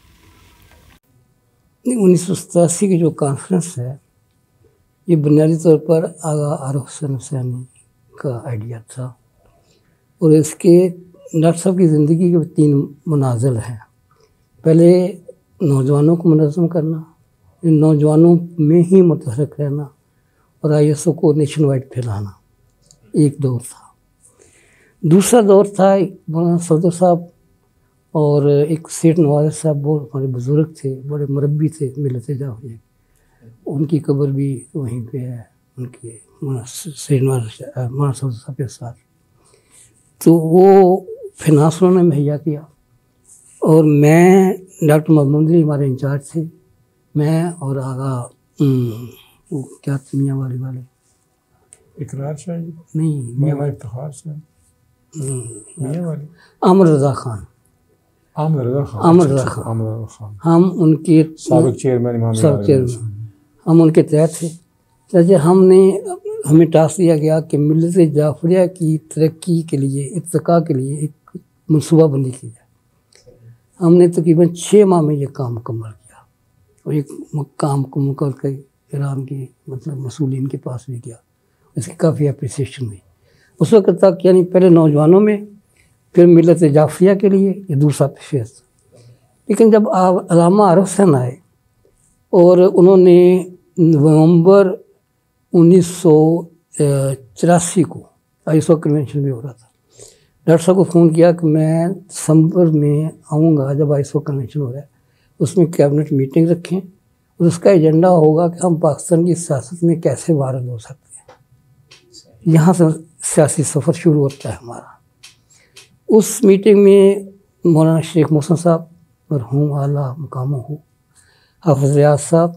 उन्नीस सौ सतासी की जो कॉन्फ्रेंस है ये बुनियादी तौर पर आगा आरिफ हुसैन हुसैनी का आइडिया था और इसके डॉक्टर साहब की ज़िंदगी के तीन मनाजिल हैं। पहले नौजवानों को मुनज़्ज़म करना, इन नौजवानों में ही मुतहर्रिक रहना और आई एस ओ को नेशन वाइड फैलाना, एक दौर था। दूसरा दौर था मौलाना सदर साहब और एक सेठ नवाज साहब, बहुत हमारे बुज़ुर्ग थे, बड़े मुरब्बी थे मिलत जाफरिया, उनकी कब्र भी वहीं पे है, उनके सेठ नवाज मौलाना सदर साहब के साथ। तो वो फिनांस उन्होंने मुहैया किया और मैं डॉक्टर मोहम्मद अली हमारे इंचार्ज थे, मैं और आगा वो क्या मियाँ वाली वाले इकरार शाह नहीं मियाँ इफ्तिखार शाह मियाँ वाले आमर रज़ा खान आमर रज़ा खान आमर रज़ा खान आमर रज़ा खान हम उनके साबिक चेयरमैन इमाम साबिक चेयरमैन हम उनके तहत थे। जैसे हमने हमें टास्क दिया गया कि मिल्लत जाफरिया की तरक्की के लिए, इत्तका के लिए एक मनसूबा बंदी की जाए। हमने तकरीबन छः माह में ये काम मुकम्मल किया और एक काम को मुकम्मल कर ईरान की मतलब मसूलिन के पास भी गया, इसकी काफ़ी अप्रिसिएशन हुई उस वक्त तक। यानी पहले नौजवानों में, फिर मिल्लत जाफरिया के लिए ये दूसरा फेज था। लेकिन जब अल्लामा आरिफ हुसैन आए और उन्होंने नवंबर उन्नीस सौ चौरासी को आई एस ओ कन्वेंशन भी हो रहा था, डॉक्टर साहब को फ़ोन किया कि मैं दिसंबर में आऊँगा जब आई एस ओ कन्वेंशन हो रहा है, उसमें कैबिनेट मीटिंग रखें और उसका एजेंडा होगा कि हम पाकिस्तान की सियासत में कैसे वारद हो सकते हैं। यहाँ से सियासी सफ़र शुरू होता है हमारा। उस मीटिंग में मौलाना शेख मोहसिन साहब मरहूम आला मुकामों हो, हाफिज़ रियाज साहब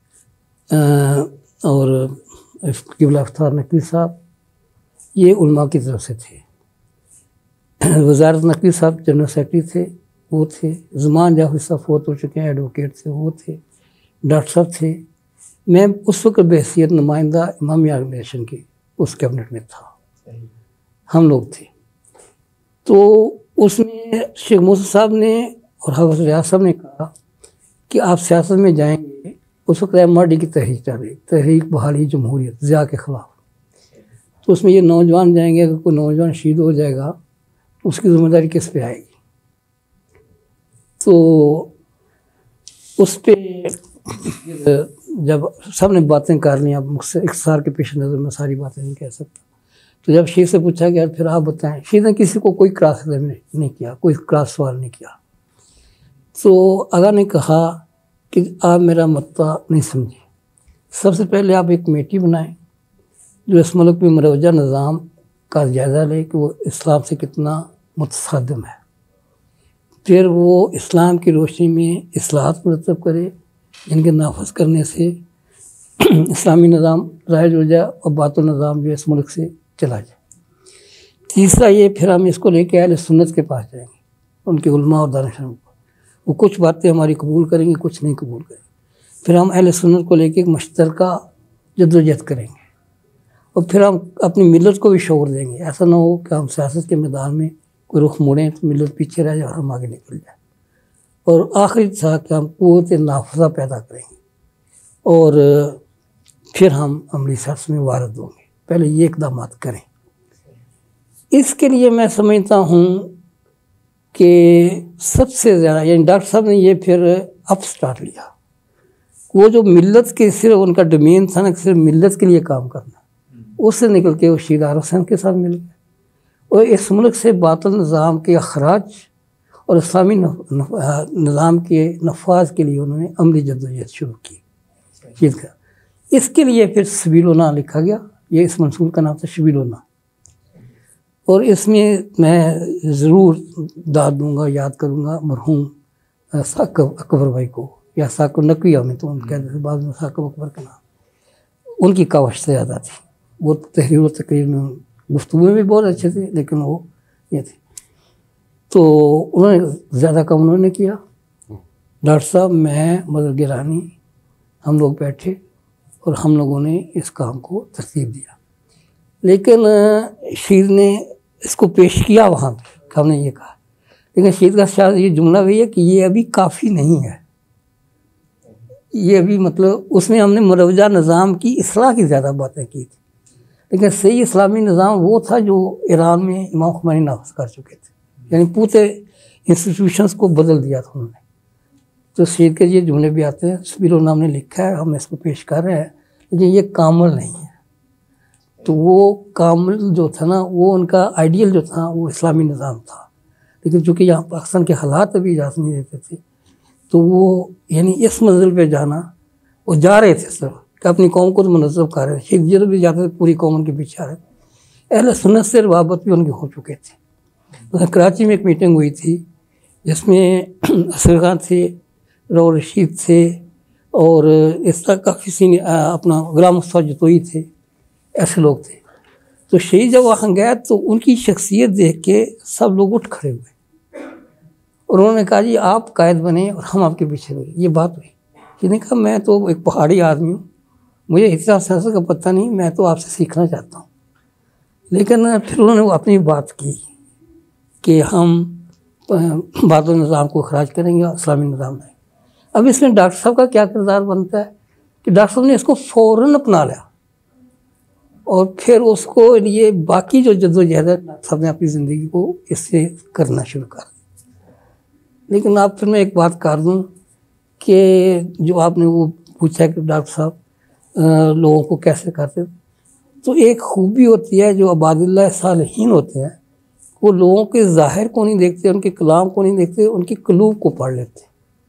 और क़िबला अफ्तार नकवी साहब, ये उलमा की तरफ से थे। वज़ारत नकवी साहब जनरल सेक्रेटरी थे, वो थे। ज़मान जाफरी साहब फोत हो चुके हैं, एडवोकेट थे, वो थे। डॉक्टर साहब थे। मैं उस वक्त बहसीत नुमाइंदा इमामी ऑर्गेनाइजेशन की उस कैबिनेट में था, हम लोग थे। तो उसमें शेख मोहसिन साहब ने और हाफिज़ रियाज साहब ने कहा कि आप सियासत में जाएंगे। उस वक्त एम आर डी की तहरीक चल रही, तहरीक बहाली जमहूरियत ज़िया के ख़िलाफ़। तो उसमें ये नौजवान जाएंगे, अगर कोई नौजवान शहीद हो जाएगा तो उसकी ज़िम्मेदारी किस पे आएगी। तो उस पर जब सब ने बातें कर ली, अब मुझसे इख्तिसार के पेश नज़र मैं सारी बातें नहीं कह सकता। तो जब शेख से पूछा गया फिर आप बताएं, शेख ने किसी को कोई क्रॉस नहीं किया, कोई क्रॉस सवाल नहीं किया। तो आगा ने कहा कि आप मेरा मत्ता नहीं समझे, सबसे पहले आप एक कमेटी बनाएं जो इस मुल्क में मरोजा निज़ाम का जायज़ा ले कि वो इस्लाम से कितना मुतसादिम है। फिर वो इस्लाम की रोशनी में इस्लाहात मुरतब करे जिनके नाफज करने से इस्लामी निज़ाम राइज हो जाए और बातुल निज़ाम जो इस मुल्क से चला जाए। तीसरा ये, फिर हम इसको लेके अहले सुन्नत के पास जाएंगे, उनके उलमा और दानिशों को, वो कुछ बातें हमारी कबूल करेंगे, कुछ नहीं कबूल करेंगे। फिर हम अहले सुन्नत को लेके एक मुश्तरका जद्दोजहद करेंगे और फिर हम अपनी मिलत को भी शौर देंगे। ऐसा ना हो कि हम सियासत के मैदान में कोई रुख मोड़ें तो मिलत पीछे रह जाए और हम आगे निकल जाए। और आखिरी था कि हम क़ुव्वत नाफज़ा पैदा करेंगे और फिर हम अमली सियासत में वारद होंगे। पहले ये इक़दाम करें। इसके लिए मैं समझता हूँ कि सबसे ज़्यादा, यानी डॉक्टर साहब ने ये फिर अप स्टार्ट लिया। वो जो मिल्लत के सिर्फ उनका डोमेन था ना, सिर्फ मिल्लत के लिए काम करना, उससे निकल के वो शीदार हुसैन के साथ मिल गए और इस मुल्क से बातिल निज़ाम के अखराज और इस्लामी निज़ाम के नफाज के लिए उन्होंने अमली जद्दोजहद शुरू की। इसके लिए फिर सबीलुन्ना लिखा गया। ये इस मंसूर का नाम था सबीलुन्ना। और इसमें मैं ज़रूर दाद दूँगा, याद करूँगा मरहूम साकिब अकबर भाई को, या साकिब नकवी में तो उनके कहते थे, बाद में साकिब अकबर का नाम। उनकी कावश से ज़्यादा थी। वो तहरीर व तकरीर में गुफ्तगू में भी बहुत अच्छे थे, लेकिन वो ये थे। तो उन्होंने ज़्यादा काम उन्होंने किया। डॉक्टर साहब, मैं, मदर गिरानी, हम लोग बैठे और हम लोगों ने इस काम को तरतीब दिया। लेकिन शीर ने इसको पेश किया वहाँ पर, हमने ये कहा, लेकिन शीर का शायद ये जुमला भी है कि ये अभी काफ़ी नहीं है, ये अभी मतलब उसमें हमने मरोजा निज़ाम की इस्लाह की ज़्यादा बातें की थी। लेकिन सही इस्लामी निज़ाम वो था जो ईरान में इमाम खुमैनी नाफिज कर चुके थे, यानी पूरे इंस्टीट्यूशंस को बदल दिया था उन्होंने। तो शीर के ये जुमले भी आते हैं, सबीलुन्ना ने लिखा है, हम इसको पेश कर रहे हैं, लेकिन ये कामिल नहीं है। तो वो कामिल जो था ना, वो उनका आइडियल जो था वो इस्लामी निज़ाम था। लेकिन चूँकि यहाँ पाकिस्तान के हालात अभी इजाज़त नहीं देते थे, तो वो यानी इस मंजिल पे जाना, वो जा रहे थे सिर्फ कि अपनी कौम को तो मुनज़्ज़म कर रहे थे। शेख जब भी जाते थे पूरी कौम उनके पीछे आ रहे थे। अहले सुन्नत से रवाबत भी उनके हो चुके थे। तो कराची में एक मीटिंग हुई थी जिसमें असगर खान थे, रऊफ रशीद थे और इस तरह काफ़ी सीनियर अपना गुलाम मुस्तफ़ा जतोई थे, ऐसे लोग थे। तो शेख जब वहाँ गया तो उनकी शख्सियत देख के सब लोग उठ खड़े हुए और उन्होंने कहा, जी आप कायद बने और हम आपके पीछे लगे। ये बात हुई। किसी ने कहा, मैं तो एक पहाड़ी आदमी हूँ, मुझे इतना सियासत का पता नहीं, मैं तो आपसे सीखना चाहता हूँ। लेकिन फिर उन्होंने अपनी बात की कि हम बातिल निज़ाम को खराज करेंगे और इस्लामी निज़ाम में। अब इसमें डॉक्टर साहब का क्या किरदार बनता है कि डॉक्टर साहब ने इसको फ़ौरन अपना लिया और फिर उसको लिए बाकी जो जद्दोजहद है डॉक्टर साहब ने अपनी ज़िंदगी को इससे करना शुरू कर दिया। लेकिन आप फिर मैं एक बात कर दूँ कि जो आपने वो पूछा कि डॉक्टर साहब लोगों को कैसे करते, तो एक खूबी होती है जो अबादिल्लाह सालिहीन होते हैं, वो लोगों के ज़ाहिर को नहीं देखते, उनके कलाम को नहीं देखते, उनकी कलूब को पढ़ लेते।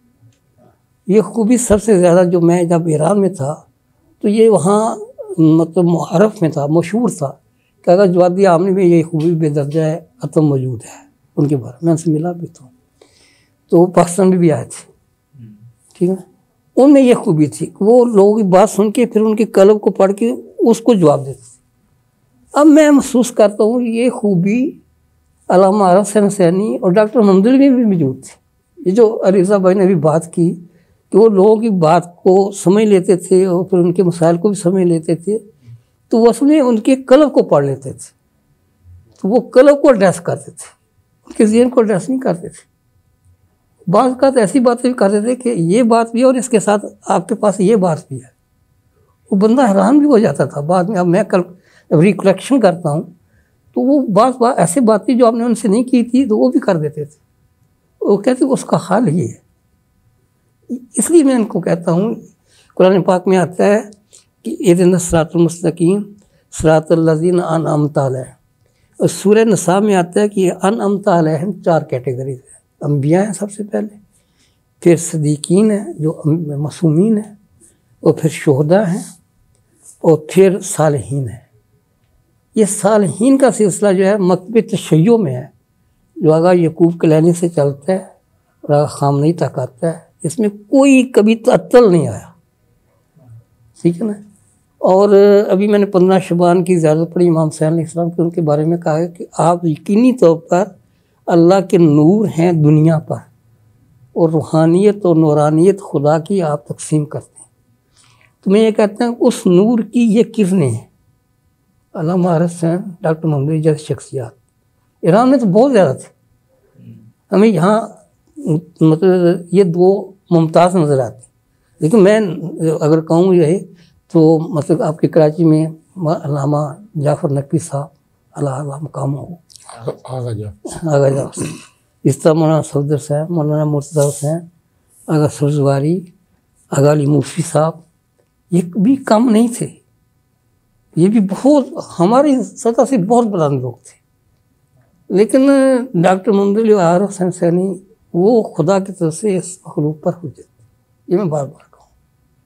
ये खूबी सबसे ज़्यादा जो मैं जब ईरान में था तो ये वहाँ मतलब मुहरफ में था, मशहूर था कि अगर जवादी आमने में ये खूबी बेदर्जा है अतम मौजूद है उनके बारे में। मैं उनसे मिला भी था, तो पाकिस्तान में भी आए थे, ठीक है। उनमें यह खूबी थी कि वो लोगों की बात सुन के फिर उनके कलब को पढ़ के उसको जवाब देते थे। अब मैं महसूस करता हूँ ये खूबी अल्लामा हसन सैनी और डॉक्टर मोहम्मद अली में भी मौजूद थी। ये जो अरीज़ा भाई ने अभी बात की कि वो लोगों की बात को समझ लेते थे और फिर उनके मसाइल को भी समझ लेते थे, तो वो उसमें उनके कलब को पढ़ लेते थे, तो वो कलब को एड्रेस करते थे, उनके ज़हन को एड्रेस नहीं करते थे। बात का तो ऐसी बातें भी करते थे कि ये बात भी है और इसके साथ आपके पास ये बात भी है। वो बंदा हैरान भी हो जाता था बाद में। अब मैं कल जब रिकलेक्शन करता हूँ तो वो बात बात ऐसी बातें जो आपने उनसे नहीं की थी तो वो भी कर देते थे। वो कहते उसका हाल ये है। इसलिए मैं इनको कहता हूँ, कुरान पाक में आता है कि इहदिना सिरातल मुस्तकीम सिरातल लज़ीना अनअमता अलैहिम, और सूरह निसा में आता है कि अनअमता अलैहिम चार कैटेगरीज है। अंबिया हैं सबसे पहले, फिर सदीकीन है जो मासूमीन है, और फिर शोहदा हैं और फिर सालहीन है। ये सालहीन का सिलसिला जो है मकतब तशय्यो में है, जो आगा यकूब कलैनी से चलता है और आगा खामनई तक आता है। इसमें कोई कभी तअत्तुल नहीं आया, ठीक है ना। और अभी मैंने पंद्रह शबान की ज़्यादा पढ़ी इमाम हुसैन अलैहिस्सलाम के, उनके बारे में कहा है कि आप यकीनी तौर पर अल्लाह के नूर हैं दुनिया पर, और रूहानियत और नूरानियत खुदा की आप तकसीम करते हैं। तो मैं ये कहता हूँ उस नूर की ये किरणें हैं। अल्लामा आरिफ हुसैन, डॉक्टर मोहम्मद जैसी शख्सियात ईरान में तो बहुत ज़्यादा थे। हमें यहाँ मतलब ये दो मुमताज़ नज़र आती, लेकिन मैं अगर कहूँ यही तो मतलब आपके कराची में अल्लामा जाफ़र नकवी साहब अल्लाह मकाम हो, आगा जाफ़र आगा जाफ़र, इस तरह मौलाना सफदर साहब, मौलाना मुर्तज़ा हुसैन, आगा सरजवारी, आगा अली मूसी साहब, ये भी कम नहीं थे। ये भी बहुत हमारी सतह से बहुत बुलंद लोग थे। लेकिन डॉक्टर मोहम्मद आरिफ हुसैन सैनी वो खुदा की तरफ से इस मखलूक पर हुज्जत, ये मैं बार बार कहूँ।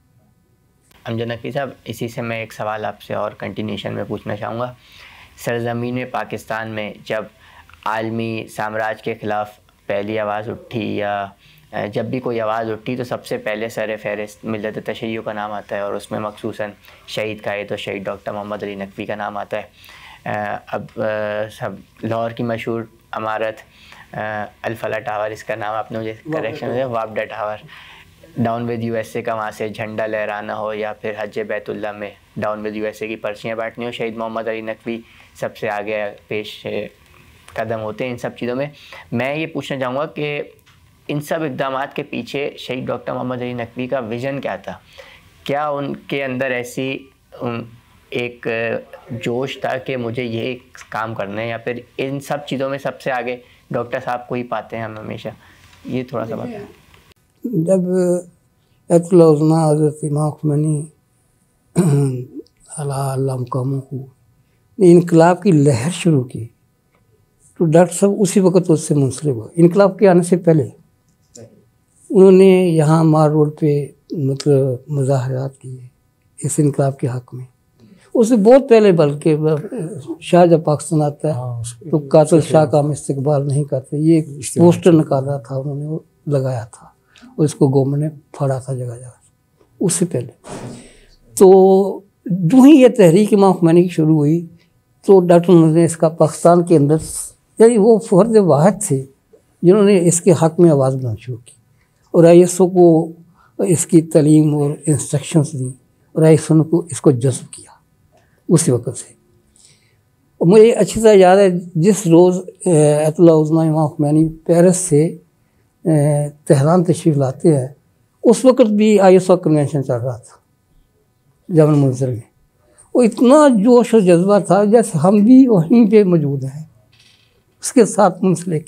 अमजद नकवी साहब, इसी से मैं एक सवाल आपसे और कंटिन्यूशन में पूछना चाहूँगा। सरज़मीन पाकिस्तान में जब आलमी साम्राज्य के ख़िलाफ़ पहली आवाज़ उठी या जब भी कोई आवाज़ उठी तो सबसे पहले सर फ़हरिस्त मिल्लत तशय्यो का नाम आता है, और उसमें मखसूसन शहीद का है तो शहीद डॉक्टर मोहम्मद अली नकवी का नाम आता है। अब सब लाहौर की मशहूर इमारत अल-फला टावर, इसका नाम आपने मुझे करेक्शन दिया, वापडा टावर, डाउन विद यूएसए का वहाँ से झंडा लहराना हो, या फिर हज बैतुल्ला में डाउन विद यूएसए की पर्चियाँ बांटनी हो, शहीद मोहम्मद अली नकवी सबसे आगे पेश कदम होते हैं इन सब चीज़ों में। मैं ये पूछना चाहूँगा कि इन सब इक़दामात के पीछे शहीद डॉक्टर मोहम्मद अली नकवी का विज़न क्या था? क्या उनके अंदर ऐसी एक जोश था कि मुझे ये काम करना है, या फिर इन सब चीज़ों में सबसे आगे डॉक्टर साहब को ही पाते हैं हम हमेशा? ये थोड़ा सा बताएं। जब अयतुल्लाह उज़्मा हज़रत इमाम ख़ुमैनी अल्लाह मक़ामों को इनकलाब की लहर शुरू की तो डॉक्टर साहब उसी वक्त उससे मुंसलिक हुए। इनकलाब के आने से पहले उन्होंने यहाँ मार रोड पे मतलब मुज़ाहरात किए इस इनकलाब के हक़ में। उससे बहुत पहले, बल्कि शाह जब पाकिस्तान आता है हाँ, तो कातिल शाह का हम इस्तकबाल नहीं करते, ये पोस्टर निकाला था उन्होंने, वो लगाया था और इसको गवर्नमेंट ने फाड़ा था जगह जगह। उससे पहले तो जो ही ये तहरीक इमाम ख़ुमैनी की शुरू हुई तो डॉक्टर ने इसका पाकिस्तान के अंदर, यानी वो फ़र्द वाहिद थे जिन्होंने इसके हक़ में आवाज़ बनाना शुरू की, और आई एस ओ को इसकी तालीम और इंस्ट्रक्शंस दी, और आई एस ओ को इसको जज्ब किया उसी वक्त से। और मुझे अच्छी तरह याद है जिस रोज़ अयतुल्लाह उज़्मा इमाम ख़ुमैनी पेरिस से तेहरान तशरीफ़ लाते हैं, उस वक्त भी आई एस ओ कन्वेंशन चल रहा था जबल मुनज़िर में। वो इतना जोश और जज्बा था जैसे हम भी वहीं पे मौजूद हैं, उसके साथ मुंसलिक।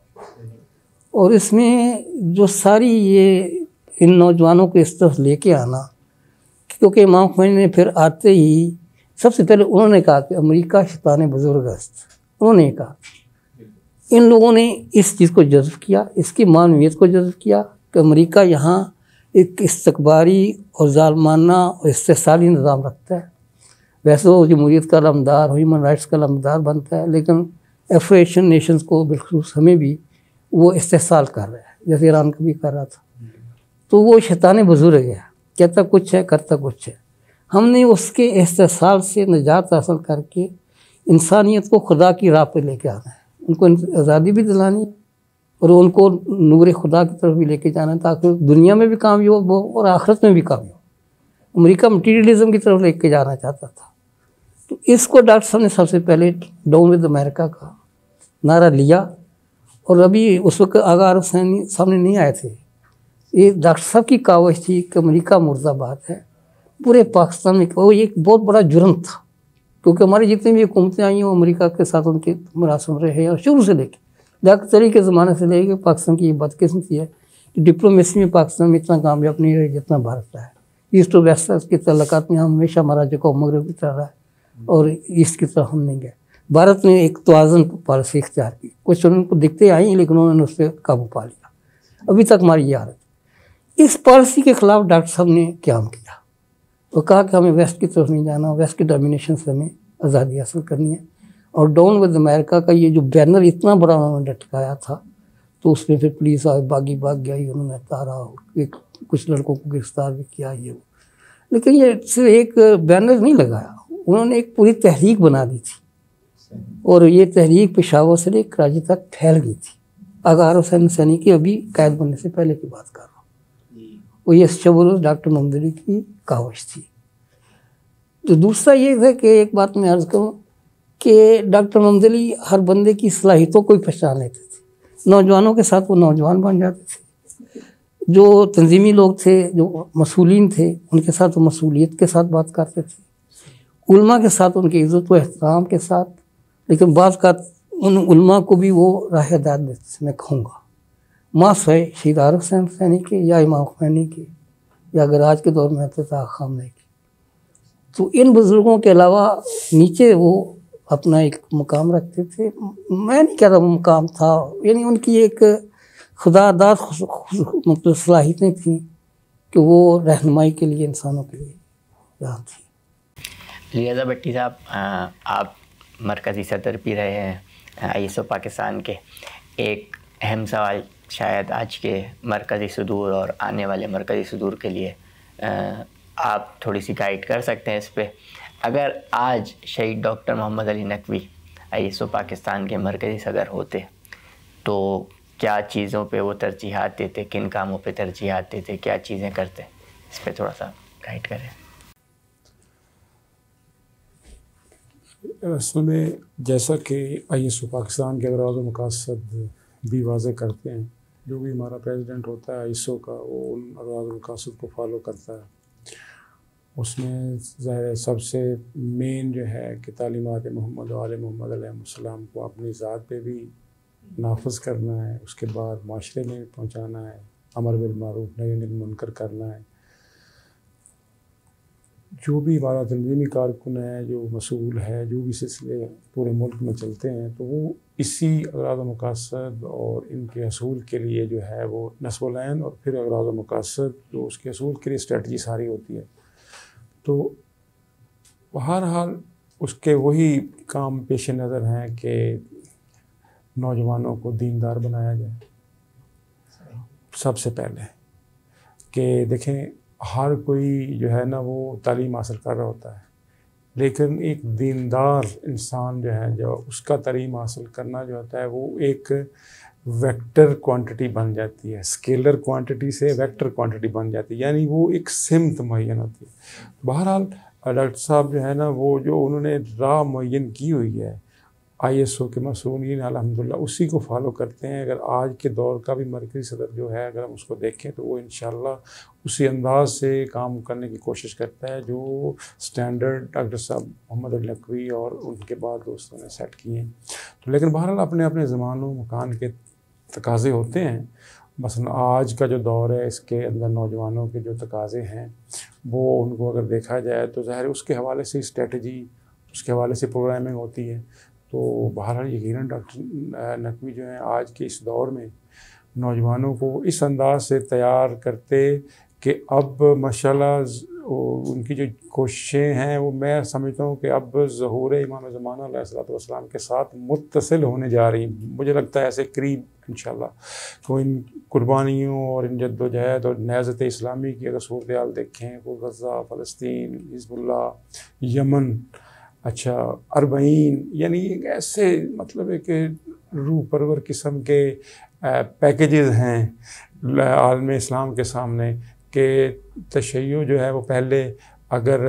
और इसमें जो सारी ये इन नौजवानों को इस तरफ लेके आना, क्योंकि इमाम ख़ुमैनी ने फिर आते ही सबसे पहले उन्होंने कहा कि अमेरिका शैतान बुज़ुर्गस्त, उन्होंने कहा इन लोगों ने इस चीज़ को जज्ब किया, इसकी मानवियत को जज्ब किया कि अमेरिका यहाँ एक इस्तकबारी और ज़ालमाना और इस्तेसाली निज़ाम रखता है। वैसे वो जमहूरियत का लमदार, ह्यूमन राइट्स का लमदार बनता है, लेकिन एफ्रो-एशियन नेशंस को बिलखुसूस हमें भी वो इस्तेसाल कर रहा है, जैसे ईरान का भी कर रहा था। तो वो शैतान बुज़ुर्ग है, कहता कुछ है करता कुछ है। हमने उसके इस्तेसाल से निजात हासिल करके इंसानियत को खुदा की राह पर लेके आना है, उनको आज़ादी भी दिलानी है और उनको नूर खुदा की तरफ भी लेके जाना है, ताकि दुनिया में भी कामयाब हो और आखिरत में भी कामयाब हो। अमेरिका मटीरियलिज़म की तरफ लेके जाना चाहता था, तो इसको डॉक्टर साहब ने सबसे पहले डाउन विद अमेरिका का नारा लिया। और अभी उस वक्त आगा आरिफ हुसैन सामने नहीं आए थे, ये डॉक्टर साहब की कावश थी कि अमेरिका मुर्दाबाद है पूरे पाकिस्तान में। वो एक बहुत बड़ा जुर्म था, क्योंकि हमारी जितनी भी हुकूमतें आई हैं वो अमेरिका के साथ उनके मुरासम रहे हैं, और शुरू से लेके डॉक्टर तरी के ज़माने से लेके पाकिस्तान की ये बदकिस्मती है कि डिप्लोमेसी में पाकिस्तान में इतना कामयाब नहीं रही जितना भारत रहा है। ईस्ट और वेस्ट के तल्लुकात में हम हमेशा हमारा जो मगरब की तरह रहा है और ईस्ट की तरफ हम नहीं गए। भारत ने एक तवाज़ुन पॉलिसी इख्तियार की, कुछ उनको दिक्कतें आई लेकिन उन्होंने उस पर काबू पा लिया। अभी तक हमारी ये हालत। इस पॉलिसी के ख़िलाफ़ डॉक्टर साहब ने क़याम किया वो कहा कि हमें वेस्ट की तरफ नहीं जाना, वेस्ट की डोमिनेशन से हमें आज़ादी हासिल करनी है। और डाउन विद अमेरिका का ये जो बैनर इतना बड़ा उन्होंने लटकाया था, तो उसमें फिर पुलिस आ बागी बाग गई, उन्होंने तारा, एक कुछ लड़कों को गिरफ्तार भी किया ये वो। लेकिन ये सिर्फ एक बैनर नहीं लगाया, उन्होंने एक पूरी तहरीक बना दी थी, और ये तहरीक पेशावर से लेकर कराची तक फैल गई थी। आगार हुसैन सैनी की अभी कैद बनने से पहले की बात कर रहा हूँ, वो ये शब डॉक्टर मोहम्मद अली की काविश थी। तो दूसरा ये है कि एक बात मैं अर्ज़ करूँ कि डॉक्टर मोहम्मद अली हर बंदे की सलाहियतों को ही पहचान लेते थे। नौजवानों के साथ वो नौजवान बन जाते थे, जो तंजीमी लोग थे, जो मसूलीन थे, उनके साथ वो मसूलियत के साथ बात करते थे, उल्मा के साथ उनकी इज़्ज़त व एहतराम के साथ। लेकिन बात का उन उल्मा को भी वो राह हिदायत देते थे, मैं कहूँगा मास है शहीद आरिफ हुसैन सैनी के या इमाम खुमैनी के, या अगर आज के दौर में आते थे खामने के। तो इन बुज़ुर्गों के अलावा नीचे वो अपना एक मुकाम रखते थे। मैं नहीं कह रहा वो मुकाम था, यानी उनकी एक खुदादार मतलब सलाहियतें थी कि वो रहनुमाई के लिए, इंसानों के लिए यहाँ थी। लिहाजा भट्टी साहब, आप मरकज़ी सदर भी रहे हैं आई एस ओ पाकिस्तान के। एक अहम सवाल शायद आज के मरकज़ी सदूर और आने वाले मरकज़ी सदूर के लिए आप थोड़ी सी गाइड कर सकते हैं इस पे। अगर आज शहीद doctor Mohammad Ali Naqvi I S O Pakistan के मरकज़ी सदर होते तो क्या चीज़ों पे वो तरजीहात देते, किन कामों पे तरजीहात देते, क्या चीज़ें करते, इस पे थोड़ा सा गाइड करें। असल में जैसा कि आई एस ओ पाकिस्तान के अगराज़ व मकासद भी वाज़े करते हैं, जो भी हमारा प्रेसिडेंट होता है आई एस ओ का, वो उन अगराज़ व मकासद को फॉलो करता है। उसमें ज़ाहिर सबसे मेन जो है कि तालीमात मोहम्मद व आले मोहम्मद अलैहिस्सलाम को अपनी ज़ात पे भी नाफिज करना है, उसके बाद माशरे में पहुँचाना है, अमर बिल मारूफ नही अनिल मुनकर करना है। जो भी हमारा तंजीमी कारकुन है, जो मसूल है, जो भी सिलसिले पूरे मुल्क में चलते हैं, तो वो इसी अगराज़ व मकासद और इनके असूल के लिए जो है वो नस्ब-उल-ऐन और फिर अगराज़ व मकासद जो उसके असूल के लिए स्ट्रेटजी सारी होती है। तो बहरहाल उसके वही काम पेश नज़र हैं कि नौजवानों को दीनदार बनाया जाए सबसे पहले। कि देखें, हर कोई जो है ना वो तालीम हासिल कर रहा होता है, लेकिन एक दीनदार इंसान जो है, जो उसका तालीम हासिल करना जो होता है वो एक वेक्टर क्वांटिटी बन जाती है, स्केलर क्वांटिटी से वेक्टर क्वांटिटी बन जाती है, यानी वो एक सिमत मुअय्यन होती है। बहरहाल डॉक्टर साहब जो है ना वो जो उन्होंने राह मुअय्यन की हुई है आई एस ओ के मसूलीन अल्हम्दुलिल्लाह उसी को फॉलो करते हैं। अगर आज के दौर का भी मरकज़ी सदर जो है, अगर हम उसको देखें तो वो इंशाअल्लाह उसी अंदाज से काम करने की कोशिश करता है जो स्टैंडर्ड डॉक्टर साहब मोहम्मद अली नकवी और उनके बाद दोस्तों ने सेट किए हैं। तो लेकिन बहरहाल अपने अपने ज़मानों मकान के तकाज़े होते हैं। मसलन आज का जो दौर है, इसके अंदर नौजवानों के जो तकाज़े हैं वो उनको अगर देखा जाए तो ज़ाहिर उसके हवाले से स्ट्रेटजी, उसके हवाले से प्रोग्रामिंग होती है। तो बहरहाल यकीनन डॉक्टर नकवी जो हैं आज के इस दौर में नौजवानों को इस अंदाज से तैयार करते कि अब माशाल्लाह उनकी जो कोशिशें हैं वो मैं समझता हूँ कि अब ज़हूर इमाम ज़माना अलैहिस्सलाम के साथ मुत्तसिल होने जा रही। मुझे लगता है ऐसे करीब इंशाल्लाह तो इन कुर्बानियों और इन जद्दोजहद और नहज़त इस्लामी की अगर सूरत हाल देखें, वो गज़ा, फ़लस्तीन, हिज़्बुल्लाह, यमन, अच्छा अरबईन, यानी एक ऐसे मतलब एक रूह परवर किस्म के पैकेजेस हैं आलम इस्लाम के सामने कि तशय्युअ जो है वो पहले अगर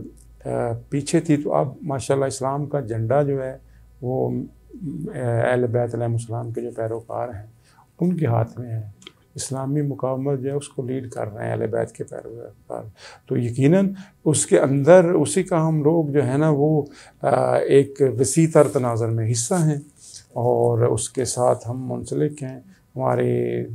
पीछे थी तो अब माशाल्लाह इस्लाम का झंडा जो है वो अहले बैत अलैहिस्सलाम के जो पैरोकार हैं उनके हाथ में है। इस्लामी मुकावमत जो है उसको लीड कर रहे हैं अहले बैत के पैरोकार। तो यकीनन उसके अंदर उसी का हम लोग जो है ना वो एक वसी तर तनाज़र में हिस्सा हैं और उसके साथ हम मुंसलिक हैं। हमारे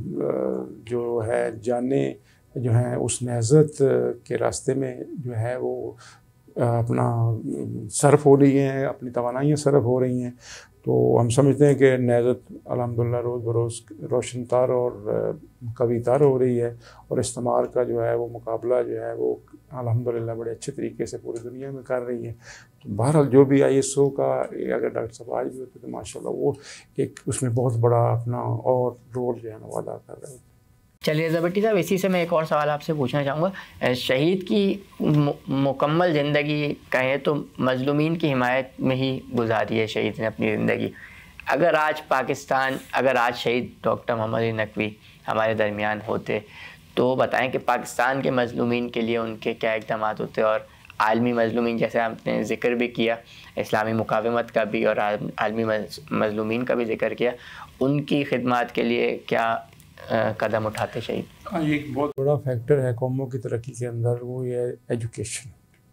जो है जाने जो हैं उस नहज़त के रास्ते में जो है वो अपना सर्फ हो रही हैं, अपनी तवानाइयाँ सर्फ हो रही हैं। तो हम समझते हैं कि नेज़त अल्हम्दुलिल्लाह रोज़ बरोज़ रोशन तर और कवी तर हो रही है, और इस्तेमाल का जो है वो मुकाबला जो है वो अल्हम्दुलिल्लाह बड़े अच्छे तरीके से पूरी दुनिया में कर रही है। तो बहरहाल जो भी आई एस ओ का अगर डॉक्टर साहब आज भी होते तो माशाल्लाह वो एक उसमें बहुत बड़ा अपना और रोल जो है ना वो अदा कर रहे होते। चलिए रज़ा भट्टी साहब, इसी से मैं एक और सवाल आपसे पूछना चाहूँगा। शहीद की मुकम्मल ज़िंदगी कहें तो मज़लूमीन की हिमायत में ही गुजारी है शहीद ने अपनी ज़िंदगी। अगर आज पाकिस्तान अगर आज शहीद डॉक्टर मोहम्मद अली नकवी हमारे दरमियान होते तो बताएं कि पाकिस्तान के मज़लूमीन के लिए उनके क्या इक़दाम होते, और आलमी मज़लूमीन जैसे आपने ज़िक्र भी किया, इस्लामी मुकावमत का भी और आलमी मज़लूमीन का भी ज़िक्र किया, उनकी खिदमत के लिए क्या कदम उठाते शहीद? एक बहुत बड़ा फैक्टर है कौमों की तरक्की के अंदर, वो ये एजुकेशन।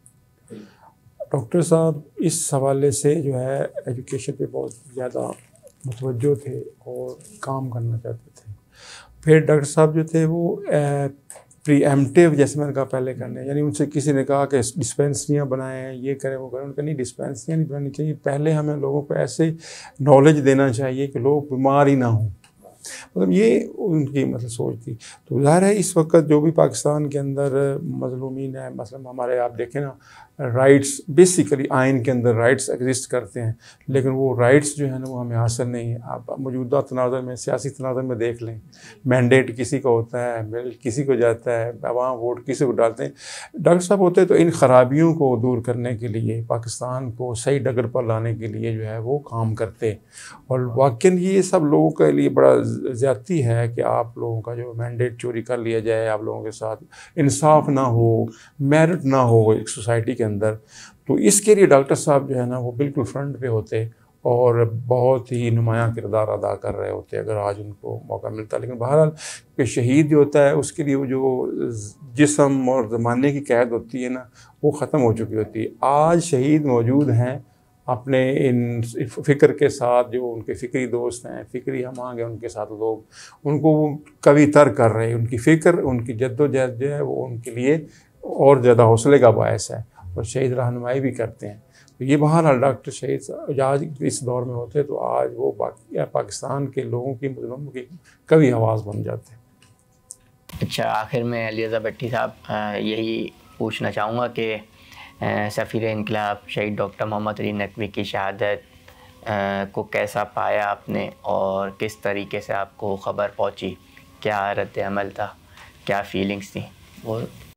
डॉक्टर साहब इस हवाले से जो है एजुकेशन पे बहुत ज़्यादा मुतवज्जो थे और काम करना चाहते थे। फिर डॉक्टर साहब जो थे वो प्रीएम्प्टिव, जैसे मैंने कहा पहले करने, यानी उनसे किसी ने कहा कि डिस्पेंसरियाँ बनाएं, ये करें वो करें, उनका नहीं, डिस्पेंसरियाँ नहीं बनानी चाहिए, पहले हमें लोगों को ऐसे नॉलेज देना चाहिए कि लोग बीमार ही ना हों। मतलब ये उनकी मतलब सोच थी। तो ज़ाहिर है इस वक्त जो भी पाकिस्तान के अंदर मज़लूमीन है, मतलब हमारे आप देखें ना, राइट्स बेसिकली आइन के अंदर राइट्स एग्जिस्ट करते हैं, लेकिन वो राइट्स जो है ना वो हमें हासिल नहीं है। आप मौजूदा तनाज़ुर में, सियासी तनाज़ुर में देख लें, मैंडेट किसी को होता है, बिल किसी को जाता है, अवाम वोट किसी को डालते हैं। डॉक्टर साहब होते तो इन खराबियों को दूर करने के लिए, पाकिस्तान को सही डगर पर लाने के लिए जो है वो काम करते। और वाकई ये सब लोगों के लिए बड़ा ज़्यादती है कि आप लोगों का जो मैंडेट चोरी कर लिया जाए, आप लोगों के साथ इंसाफ ना हो, मेरिट ना हो एक सोसाइटी के अंदर। तो इसके लिए डॉक्टर साहब जो है ना वो बिल्कुल फ्रंट पे होते और बहुत ही नुमायाँ किरदार अदा कर रहे होते अगर आज उनको मौका मिलता। लेकिन बहरहाल कि शहीद जो होता है उसके लिए वो जो जिस्म और ज़माने की कैद होती है ना वो ख़त्म हो चुकी होती है। आज शहीद मौजूद हैं अपने इन फ़िक्र के साथ, जो उनके फ़िक्री दोस्त हैं, फ़िक्री हम आगे उनके साथ लोग उनको कवि तर कर रहे हैं। उनकी फ़िक्र, उनकी जद्दोजहद जो है वो उनके लिए और ज़्यादा हौसले का बायस है और शहीद रहनुमाई भी करते हैं। तो ये बहरहाल डॉक्टर शहीद आज इस दौर में होते तो आज वो पाकिस्तान के लोगों की मज़लूमों की कवि आवाज़ बन जाते। अच्छा, आखिर में अली रज़ा भट्टी साहब यही पूछना चाहूँगा कि सफ़ीर इनकलाब शहीद डॉक्टर मोहम्मद अली नकवी की शहादत को कैसा पाया आपने और किस तरीके से आपको ख़बर पहुंची? क्या रद्द अमल था, क्या फीलिंग्स थी वो?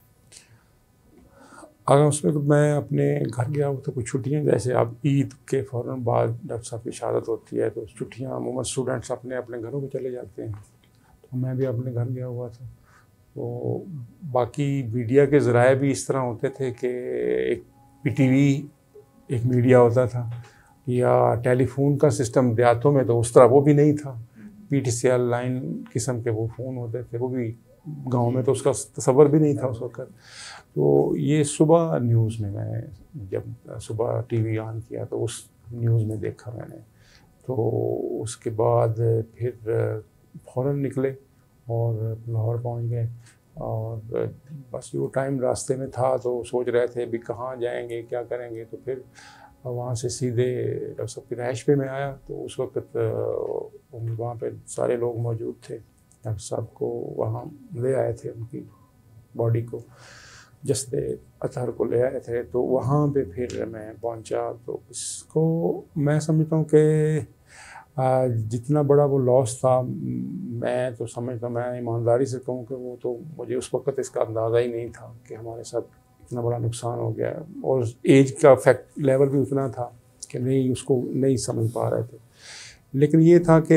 अगर उसमें तो मैं अपने घर गया हुआ, तो कुछ छुट्टियाँ, जैसे अब ईद के फ़ौरन बाद डॉक्टर साहब की शहादत होती है तो छुट्टियाँ अमूमन स्टूडेंट्स अपने अपने घरों में चले जाते हैं। तो मैं भी अपने घर गया हुआ था। तो बाकी मीडिया के ज़राए भी इस तरह होते थे कि एक पीटीवी एक मीडिया होता था, या टेलीफोन का सिस्टम देहातों में तो उस तरह वो भी नहीं था। पीटीसीएल लाइन किस्म के वो फ़ोन होते थे, वो भी गांव में तो उसका तसव्वुर भी नहीं था उस वक्त। तो ये सुबह न्यूज़ में मैंने जब सुबह टीवी ऑन किया तो उस न्यूज़ में देखा मैंने। तो उसके बाद फिर फ़ौरन निकले और लाहौर पहुंच गए, और बस वो टाइम रास्ते में था तो सोच रहे थे भी कहाँ जाएंगे, क्या करेंगे। तो फिर वहाँ से सीधे डॉक्टर साहब की रहायश पे मैं आया। तो उस वक्त वहाँ पे सारे लोग मौजूद थे। डॉक्टर साहब को वहाँ ले आए थे, उनकी बॉडी को जस्ते अतहर को ले आए थे। तो वहाँ पे फिर मैं पहुँचा। तो इसको मैं समझता हूँ कि जितना बड़ा वो लॉस था, मैं तो समझता, मैं ईमानदारी से कहूँ कि वो तो मुझे उस वक्त इसका अंदाज़ा ही नहीं था कि हमारे साथ इतना बड़ा नुकसान हो गया। और एज का फैक्ट लेवल भी उतना था कि नहीं, उसको नहीं समझ पा रहे थे। लेकिन ये था कि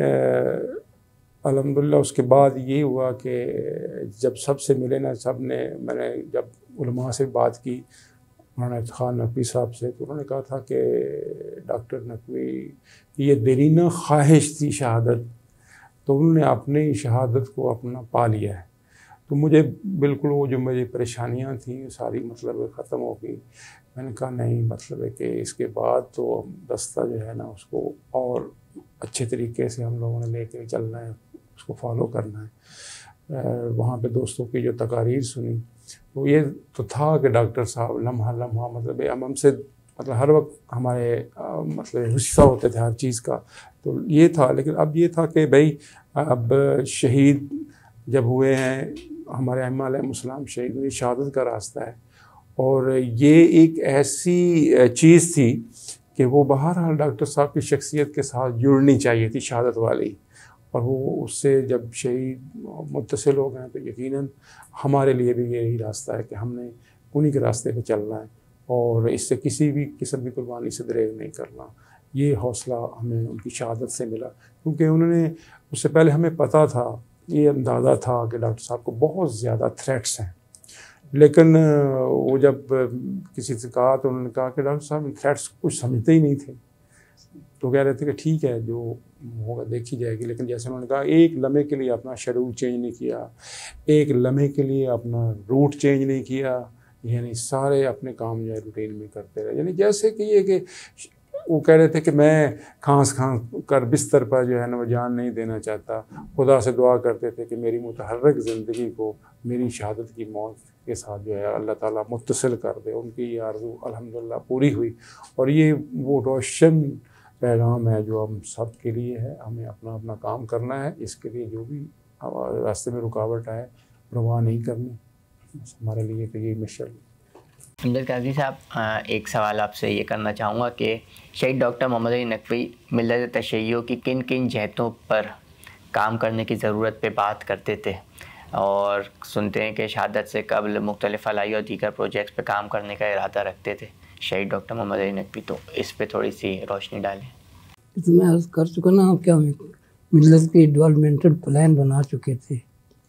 अल्हम्दुलिल्लाह उसके बाद ये हुआ कि जब सबसे मिले ना, सब ने, मैंने जब उलमा से बात की, मौलाना खान नकवी साहब से, तो उन्होंने कहा था कि डॉक्टर नकवी ये देरीना ख्वाहिश थी शहादत, तो उन्होंने अपनी शहादत को अपना पा लिया है। तो मुझे बिल्कुल वो जो मेरी परेशानियां थी सारी मतलब ख़त्म हो गई। मैंने कहा नहीं, मतलब है कि इसके बाद तो दस्ता जो है ना उसको और अच्छे तरीके से हम लोगों ने लेकर चलना है, उसको फॉलो करना है। वहाँ पे दोस्तों की जो तकारीर सुनी तो ये तो था कि डॉक्टर साहब लम्हा लम्हा मतलब हम हमसे मतलब हर वक्त हमारे आ, मतलब हिस्सा होते थे हर चीज़ का, तो ये था। लेकिन अब ये था कि भाई अब शहीद जब हुए हैं हमारे अइम्मा अलैहिमुस्सलाम शहीद हुए, शहादत का रास्ता है, और ये एक ऐसी चीज़ थी कि वो बहरहाल डॉक्टर साहब की शख्सियत के साथ जुड़नी चाहिए थी, शहादत वाली, और वो उससे जब शहीद मुत्तसिल हो गए तो यकीनन हमारे लिए भी यही रास्ता है कि हमने उन्हीं के रास्ते पे चलना है और इससे किसी भी किस्म की कुर्बानी से दरेग नहीं करना। ये हौसला हमें उनकी शहादत से मिला, क्योंकि उन्होंने उससे पहले हमें पता था, ये अंदाज़ा था कि डॉक्टर साहब को बहुत ज़्यादा थ्रेट्स हैं, लेकिन वो जब किसी से कहा तो उन्होंने कहा कि डॉक्टर साहब थ्रेट्स कुछ समझते ही नहीं थे, तो कह रहे थे कि ठीक है जो होगा देखी जाएगी। लेकिन जैसे उन्होंने कहा एक लम्हे के लिए अपना शेड्यूल चेंज नहीं किया, एक लम्हे के लिए अपना रूट चेंज नहीं किया, यानी सारे अपने काम जो है रूटीन में करते रहे। यानी जैसे कि ये कि वो कह रहे थे कि मैं खांस खांस कर बिस्तर पर जो है ना वो जान नहीं देना चाहता, खुदा से दुआ करते थे कि मेरी मुतहर्रिक ज़िंदगी को मेरी शहादत की मौत के साथ जो है अल्लाह ताला मुत्तसिल कर दे। उनकी ये आरज़ू अल्हम्दुलिल्लाह पूरी हुई, और ये वो रोशन पैगाम है जो हम सब के लिए है। हमें अपना अपना काम करना है, इसके लिए जो भी रास्ते में रुकावट आए परवाह नहीं करनी, हमारे लिए तो यही मिशन। अमजद काज़ी साहब, एक सवाल आपसे ये करना चाहूँगा कि शहीद डॉक्टर मोहम्मद अली नकवी मिल्लत तशय्युअ की किन किन जहतों पर काम करने की ज़रूरत पे बात करते थे, और सुनते हैं कि शहादत से कबल मुख्तलिफ फलाई और दीगर प्रोजेक्ट्स पे काम करने का इरादा रखते थे शहीद डॉक्टर मोहम्मद अली नकवी, तो इस पे थोड़ी सी रोशनी डालें। तो मैं अर्ज़ कर चुका ना क्या मिल्लत के डेवलपमेंटल प्लान बना चुके थे,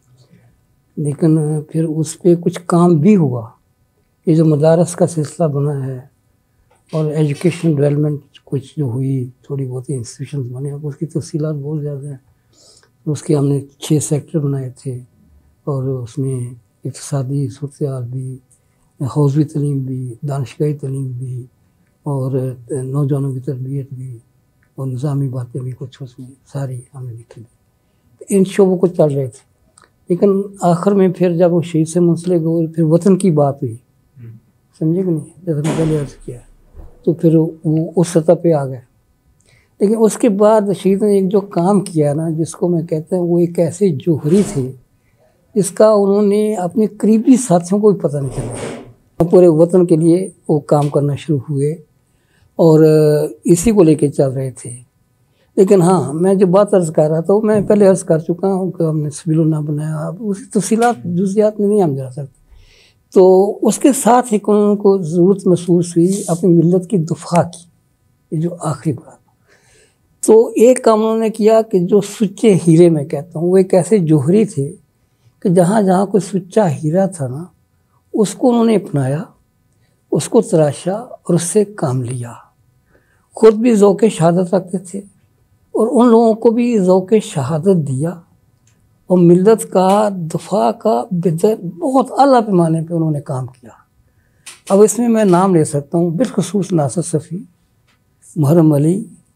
लेकिन फिर उस पर कुछ काम भी हुआ। ये जो मदारस का सिलसिला बना है और एजुकेशन डेवलपमेंट कुछ जो हुई, थोड़ी बहुत इंस्टीट्यूशन बने, अब उसकी तफसीलात बहुत ज़्यादा हैं। उसके हमने छः सेक्टर बनाए थे, और उसमें इक़्तिसादी सूरत-ए-हाल भी, हौज़वी तलीम भी, दानिशगाही तलीम भी, और नौजवानों की तरबियत भी, और निज़ामी बातें भी कुछ उसमें सारी हमने लिखी थी। इन शोबों को चल रहे थे, लेकिन आखिर में फिर जब वो शहीद से मुंसलिक हुए, फिर वतन की बात हुई, समझे कि नहीं, जैसे मैं पहले अर्ज़ किया, तो फिर वो उस सतह पे आ गए। लेकिन उसके बाद शहीद ने एक जो काम किया ना, जिसको मैं कहता हूँ वो एक ऐसे जोहरी थे जिसका उन्होंने अपने करीबी साथियों को भी पता नहीं चला। पूरे वतन के लिए वो काम करना शुरू हुए और इसी को लेके चल रहे थे। लेकिन हाँ, मैं जो बात अर्ज़ कर रहा था वो मैं पहले अर्ज़ कर चुका हूँ कि हमने सबीलुन्नाह बनाया, अब उसकी तफसीलात जुज़ियात में नहीं हम जा सकते। तो उसके साथ ही उनको ज़रूरत महसूस हुई अपनी मिल्लत की दुफा की, ये जो आखिरी बात। तो एक काम उन्होंने किया कि जो सुच्चे हीरे मैं कहता हूँ, वो एक ऐसे जोहरी थे कि जहाँ जहाँ कोई सुच्चा हीरा था ना, उसको उन्होंने अपनाया, उसको तराशा और उससे काम लिया। खुद भी ज़ौक़ शहादत रखते थे और उन लोगों को भी ज़ौक़ शहादत दिया, और मिल्लत का दफ़ा का बेहतर बहुत आला पैमाने पे उन्होंने काम किया। अब इसमें मैं नाम ले सकता हूँ, बिलखुसूस नासिर सफ़ी, मुहर्रम अली,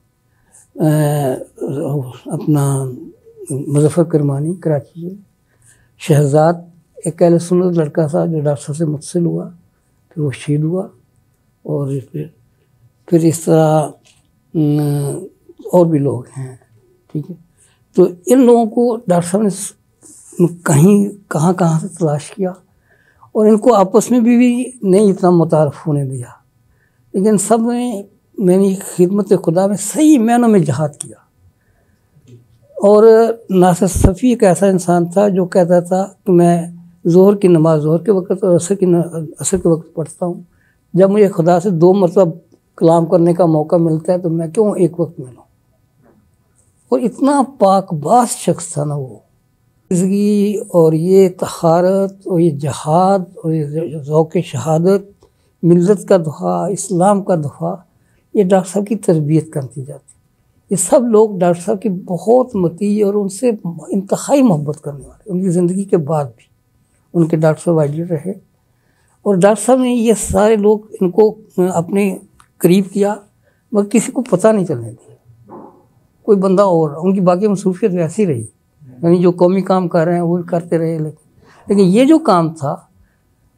अपना मुज़फ़्फ़र करमानी कराची से, शहजाद एक अहले सुन्नत लड़का था जो डॉक्टर साहब से मुत्तसिल हुआ, फिर वो शहीद हुआ, और फिर फिर इस तरह और भी लोग हैं, ठीक है। तो इन लोगों को डॉक्टर साहब ने कहीं कहाँ कहाँ से तलाश किया, और इनको आपस में भी, भी नहीं इतना मुतारफ़ होने दिया, लेकिन सब ने मैंने खिदमत खुदा में सही मायनों में जहाद किया। और नासिर सफ़ी एक ऐसा इंसान था जो कहता था कि मैं ज़ोहर की नमाज़ ज़ोहर के वक्त और असर की असर के वक्त पढ़ता हूँ, जब मुझे खुदा से दो मरतबा कलाम करने का मौका मिलता है तो मैं क्यों एक वक्त में लूँ। और इतना पाकबाज़ शख्स था ना वो, ज़िंदगी और ये तहारत और ये जहाद और ये ज़ौक़ शहादत, मिल्लत का दफ़ा, इस्लाम का दफ़ा, ये डॉक्टर साहब की तरबियत का नतीजा थी। ये सब लोग डॉक्टर साहब की बहुत मती और उनसे इंतहाई मोहब्बत करने वाले, उनकी ज़िंदगी के बाद भी उनके डॉक्टर साहब आइडियल रहे। और डॉक्टर साहब ने ये सारे लोग इनको अपने करीब किया, मगर किसी को पता नहीं चलने दिया, कोई बंदा और, उनकी बाकी मसरूफियत वैसी रही, यानी जो कौमी काम कर रहे हैं वो भी करते रहे। लेकिन लेकिन ये जो काम था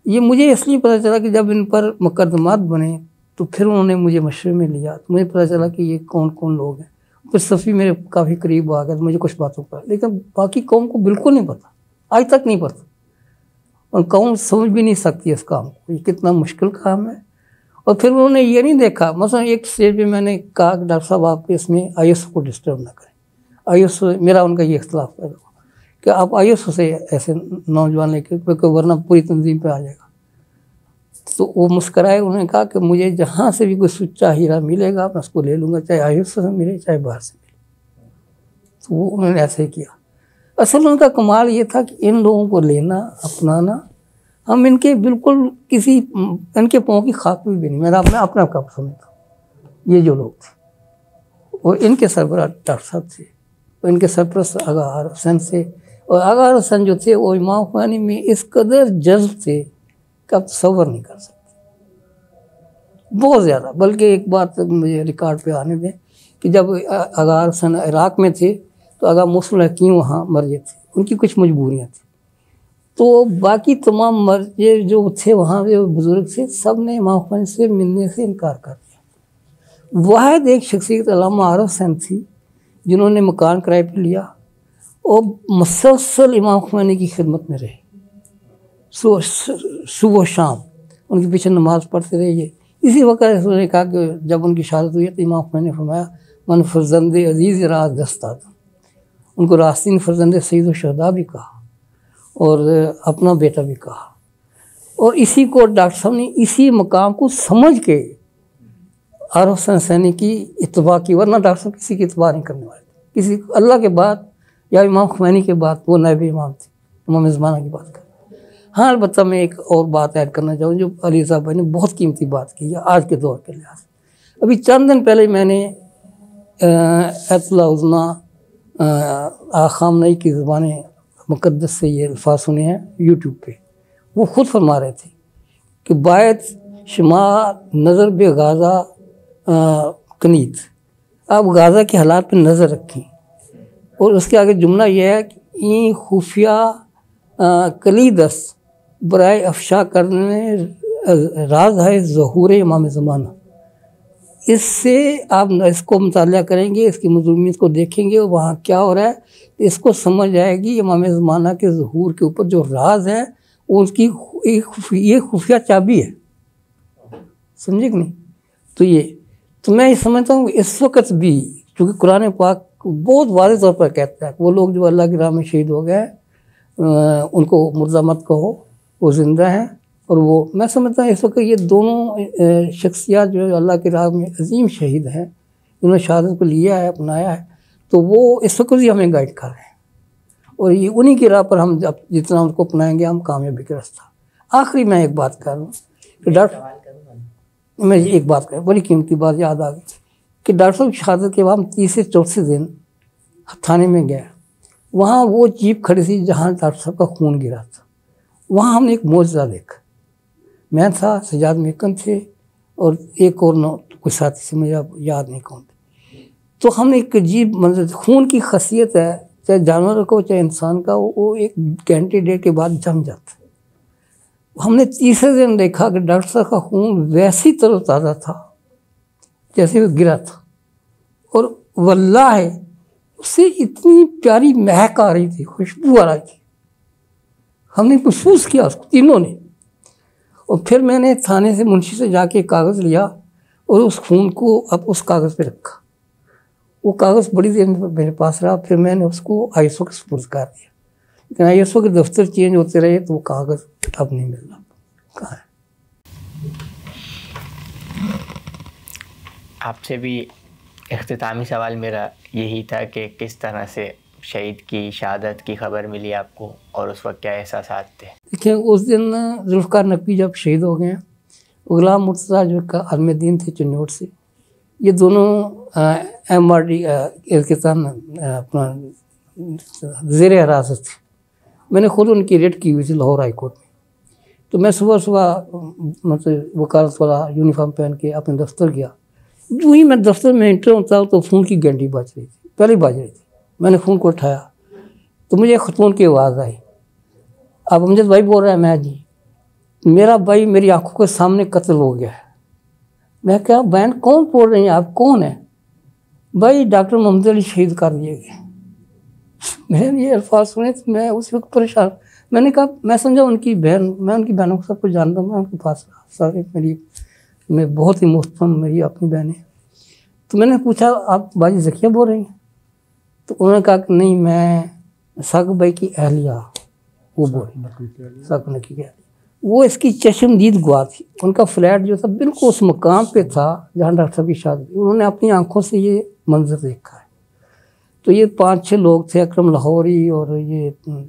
ये मुझे इसलिए पता चला कि जब इन पर मुकदमात बने तो फिर उन्होंने मुझे मशवरे में लिया, तो मुझे पता चला कि ये कौन कौन लोग हैं। फिर सफ़ी मेरे काफ़ी करीब आ गया तो मुझे कुछ बातों पर, लेकिन बाकी कौम को बिल्कुल नहीं पता, आज तक नहीं पता, और कौम समझ भी नहीं सकती इस काम को, ये कितना मुश्किल काम है। और फिर उन्होंने ये नहीं देखा, मसलन एक स्टेज पे मैंने कहा कि डॉक्टर साहब आप इसमें आई एस ओ को डिस्टर्ब ना करें, आई एस ओ मेरा उनका ये इख्तलाफ पैदा हुआ कि आप आई एस ओ से ऐसे नौजवान लेके, वरना पूरी तंजीम पे आ जाएगा। तो वो मुस्कराए, उन्होंने कहा कि मुझे जहाँ से भी कोई सच्चा हीरा मिलेगा मैं उसको ले लूँगा, चाहे आई एस ओ से मिले चाहे बाहर से मिले। तो वो उन्होंने ऐसे ही किया। असल उनका कमाल ये था कि इन लोगों को लेना, अपनाना, हम इनके बिल्कुल किसी इनके पाँव की खाक भी, भी नहीं, मेरा अपना अपना आपका समझता हूँ। ये जो लोग थे और इनके सरबराह डॉक्टर साहब थे, और इनके सरपरस्त आगार हुसैन थे, और आगार हुसैन जो थे वो इमाम खुमैनी में इस कदर जज्ब थे कि आप तसव्वुर नहीं कर सकते, बहुत ज़्यादा। बल्कि एक बात मुझे रिकॉर्ड पे आने दें कि जब आगार हुसैन इराक़ में थे तो आगा मुसल हकीम वहाँ मर्जे थे, उनकी कुछ मजबूरियाँ थी, तो बाकी तमाम मर्जे जो थे वहाँ जो बुज़ुर्ग थे सब ने इमाम खुमैनी से मिलने से इनकार कर दिया। वाहिद एक शख्सियत अल्लामा आरिफ हुसैन थी जिन्होंने मकान किराए पर लिया और मुसलसल इमाम खुमैनी की खिदमत में रहे, सुबह शाम उनके पीछे नमाज़ पढ़ते रहे। ये इसी वक्त उन्होंने कहा कि जब उनकी शहादत हुई तो इमाम खुमैनी ने फरमाया मन फर्जंद अजीज़ राज दस्ता, उनको रास्तीन फर्जंद सईद शुहदा भी कहा और अपना बेटा भी कहा। और इसी को डॉक्टर साहब ने इसी मकाम को समझ के आरिफ हुसैन सैनी की इत्तबा की, वरना डॉक्टर साहब किसी की इत्तबा नहीं करने वाले, किसी अल्लाह के बाद या इमाम खुमैनी के बाद वो नायब इमाम थे, इमाम ज़माना की बात कर। हाँ, अलबत्ता मैं एक और बात ऐड करना चाहूँ जो अली साहब भाई ने बहुत कीमती बात की है आज के दौर के लिहाज से। अभी चंद दिन पहले मैंने अतला उज़्मा आखाम नई की ज़बान मुक़द्दस से ये अल्फाज सुने हैं यूट्यूब पे। वो ख़ुद फरमा रहे थे कि बायत शमा नज़र बे गाज़ा कनीत, आप गाज़ा के हालात पर नज़र रखें। और उसके आगे जुमला यह है कि ई खुफिया कलीदस बराए अफशा करने राज है ज़हूर इमाम ज़माना। इससे आप इसको मुताला करेंगे, इसकी मज़मूमियत को देखेंगे और वहाँ क्या हो रहा है तो इसको समझ आएगी इमाम ज़माना के ज़हूर के ऊपर जो राज है वो उसकी ये खुफिया चाबी है, समझे कि नहीं। तो ये तो मैं ये समझता हूँ इस वक्त भी, क्योंकि कुरान पाक बहुत वाज़ेह तौर पर कहता है वो लोग जो अल्लाह की राह में शहीद हो गए उनको मुर्दा मत कहो, वो ज़िंदा हैं। और वो मैं समझता हूँ इस वक्त ये दोनों शख्सियात जो अल्लाह की राह में अजीम शहीद हैं, उन्होंने शहादत को लिया है, अपनाया है, तो वो इस वक्त भी हमें गाइड कर रहे हैं और ये उन्हीं की राह पर हम जब जितना उनको अपनाएंगे हम कामयाबी का रास्ता। आखिरी मैं एक बात कर रहा हूँ कि डॉक्टर मैं एक बात कर बड़ी कीमती बात याद आ गई कि डॉक्टर साहब की शहादत के बाद हम तीसरे चौथे दिन थाने में गए, वहाँ वो जीप खड़ी थी जहाँ डॉक्टर साहब का खून गिरा था। वहाँ हमने एक मौजज़ा देखा, मैं था, सजाद मेकन थे और एक और नौ कोई साथी से मुझे याद नहीं कौन थे। तो हमने एक अजीब मंजर, खून की खसियत है चाहे जानवर को चाहे इंसान का, वो एक घंटे डेढ़ के बाद जम जाता है। हमने तीसरे दिन देखा कि डॉक्टर साहब का खून वैसी तरोताज़ा था जैसे वो गिरा था और वल्लाह उससे इतनी प्यारी महक आ रही थी, खुशबू आ रही थी, हमने महसूस किया उसको तीनों ने। और फिर मैंने थाने से मुंशी से जाके कागज़ लिया और उस खून को अब उस कागज़ पे रखा। वो कागज़ बड़ी देर मेरे पास रहा, फिर मैंने उसको आई एस ओ के सुपुर्द कर दिया। लेकिन आई एस ओ के दफ्तर चेंज होते रहे तो वो कागज़ अब नहीं मिल रहा, कहाँ है। आपसे भी इख्तितामी सवाल मेरा यही था कि किस तरह से शहीद की शहादत की खबर मिली आपको और उस वक्त क्या एहसासात थे? देखिए, उस दिन जुल्फ़िकार नकवी जब शहीद हो गए, गुलाम मुर्तज़ा जो का आलमदीन थे चिन्नौर से, ये दोनों एम आर डी के तहत अपना ज़ेर हिरासत थे। मैंने ख़ुद उनकी रेड की हुई थी लाहौर हाई कोर्ट में। तो मैं सुबह सुबह मतलब वकालत वाला यूनिफॉर्म पहन के अपने दफ्तर गया। जो ही मैं दफ्तर में एंटर होता तो फ़ोन की घंटी बज रही थी, पहले बज रही थी। मैंने फ़ोन को उठाया तो मुझे ख़तून की आवाज़ आई, आप अमजद भाई बोल रहे हैं? मैं जी। मेरा भाई मेरी आंखों के सामने कत्ल हो गया है। मैं क्या बहन कौन बोल रही हैं आप, कौन है? भाई डॉक्टर मोहम्मद अली शहीद कर दिए गए। मैंने ये अल्फाज सुने तो मैं उस वक्त परेशान। मैंने कहा, मैं समझा उनकी बहन, मैं उनकी बहनों को सब कुछ जानता हूँ, मैं उनके पास सारे मेरी मैं बहुत ही मोहतरम मेरी अपनी बहनें। तो मैंने पूछा आप बाजी ज़किया बोल रही हैं? तो उन्होंने कहा कि नहीं, मैं साक भाई की अहलिया वो बोल साक नकी की अहलिया। वो इसकी चश्मदीद गवाह थी। उनका फ्लैट जो था बिल्कुल उस मकाम पे था जहाँ डॉक्टर साहब की शादी। उन्होंने अपनी आंखों से ये मंजर देखा है। तो ये पांच छह लोग थे, अकरम लाहौरी और ये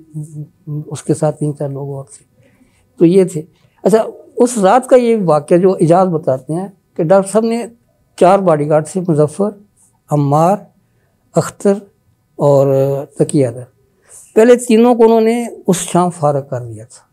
उसके साथ तीन चार लोग और थे, तो ये थे। अच्छा, उस रात का ये वाक़या जो इजाज़ बताते हैं कि डॉक्टर साहब ने चार बॉडीगार्ड से, मुजफ्फर, अम्मार, अख्तर और तकियादर, पहले तीनों को उन्होंने उस शाम फारग कर दिया था।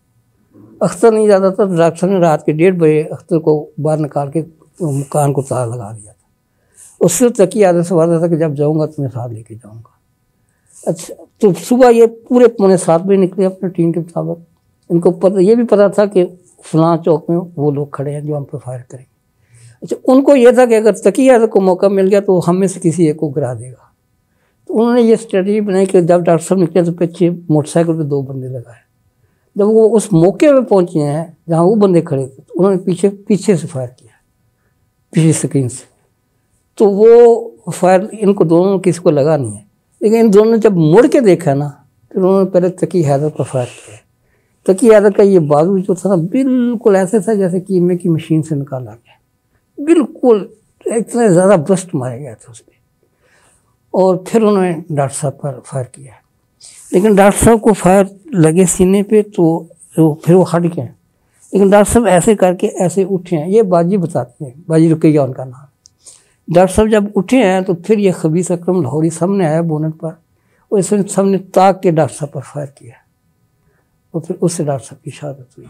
अख्तर नहीं जाता था, डॉक्टर साहब ने रात के डेढ़ बजे अख्तर को बाहर निकाल के मकान को ताला लगा दिया था। उससे तकियादर से वादा था कि जब जाऊँगा तुम्हें साथ लेके जाऊँगा। अच्छा, तो सुबह ये पूरे पौने सात बजे निकले अपने टीम के मुताबिक। इनको पता, ये भी पता था कि फलां चौक में वो लोग खड़े हैं जो हम पे फायर करेंगे। अच्छा, उनको ये था कि अगर तकियादर को मौका मिल गया तो हम में से किसी एक को गिरा देगा। तो उन्होंने ये स्ट्रेटजी बनाई कि जब डॉक्टर साहब निकले तो पीछे मोटरसाइकिल पे दो बंदे लगाए। जब वो उस मौके पे पहुंचे हैं जहाँ वो बंदे खड़े थे, तो उन्होंने पीछे पीछे से फायर किया, पीछे स्क्रीन से। तो वो फायर इनको दोनों किसी को लगा नहीं है, लेकिन इन दोनों ने जब मुड़ के देखा ना, फिर उन्होंने पहले तकी हैदर पर फायर किया। तकी हैदर का ये बाजू जो था ना, बिल्कुल ऐसे था जैसे कीमे की मशीन से निकाला गया, बिल्कुल इतने ज़्यादा ब्रस्ट मारे गए थे उस पर। और फिर उन्होंने डॉक्टर साहब पर फायर किया, लेकिन डॉक्टर साहब को फायर लगे सीने पे तो, तो फिर वो हट गए। लेकिन डॉक्टर साहब ऐसे करके ऐसे उठे हैं, ये बाजी बताते हैं, बाजी रुकैया उनका नाम। डॉक्टर साहब जब उठे हैं तो फिर ये खबीस अकरम लाहौरी सामने आया बोनट पर, और इसने सामने ताक के डॉक्टर साहब पर फायर किया, और फिर उससे डॉक्टर साहब की शहादत हुई।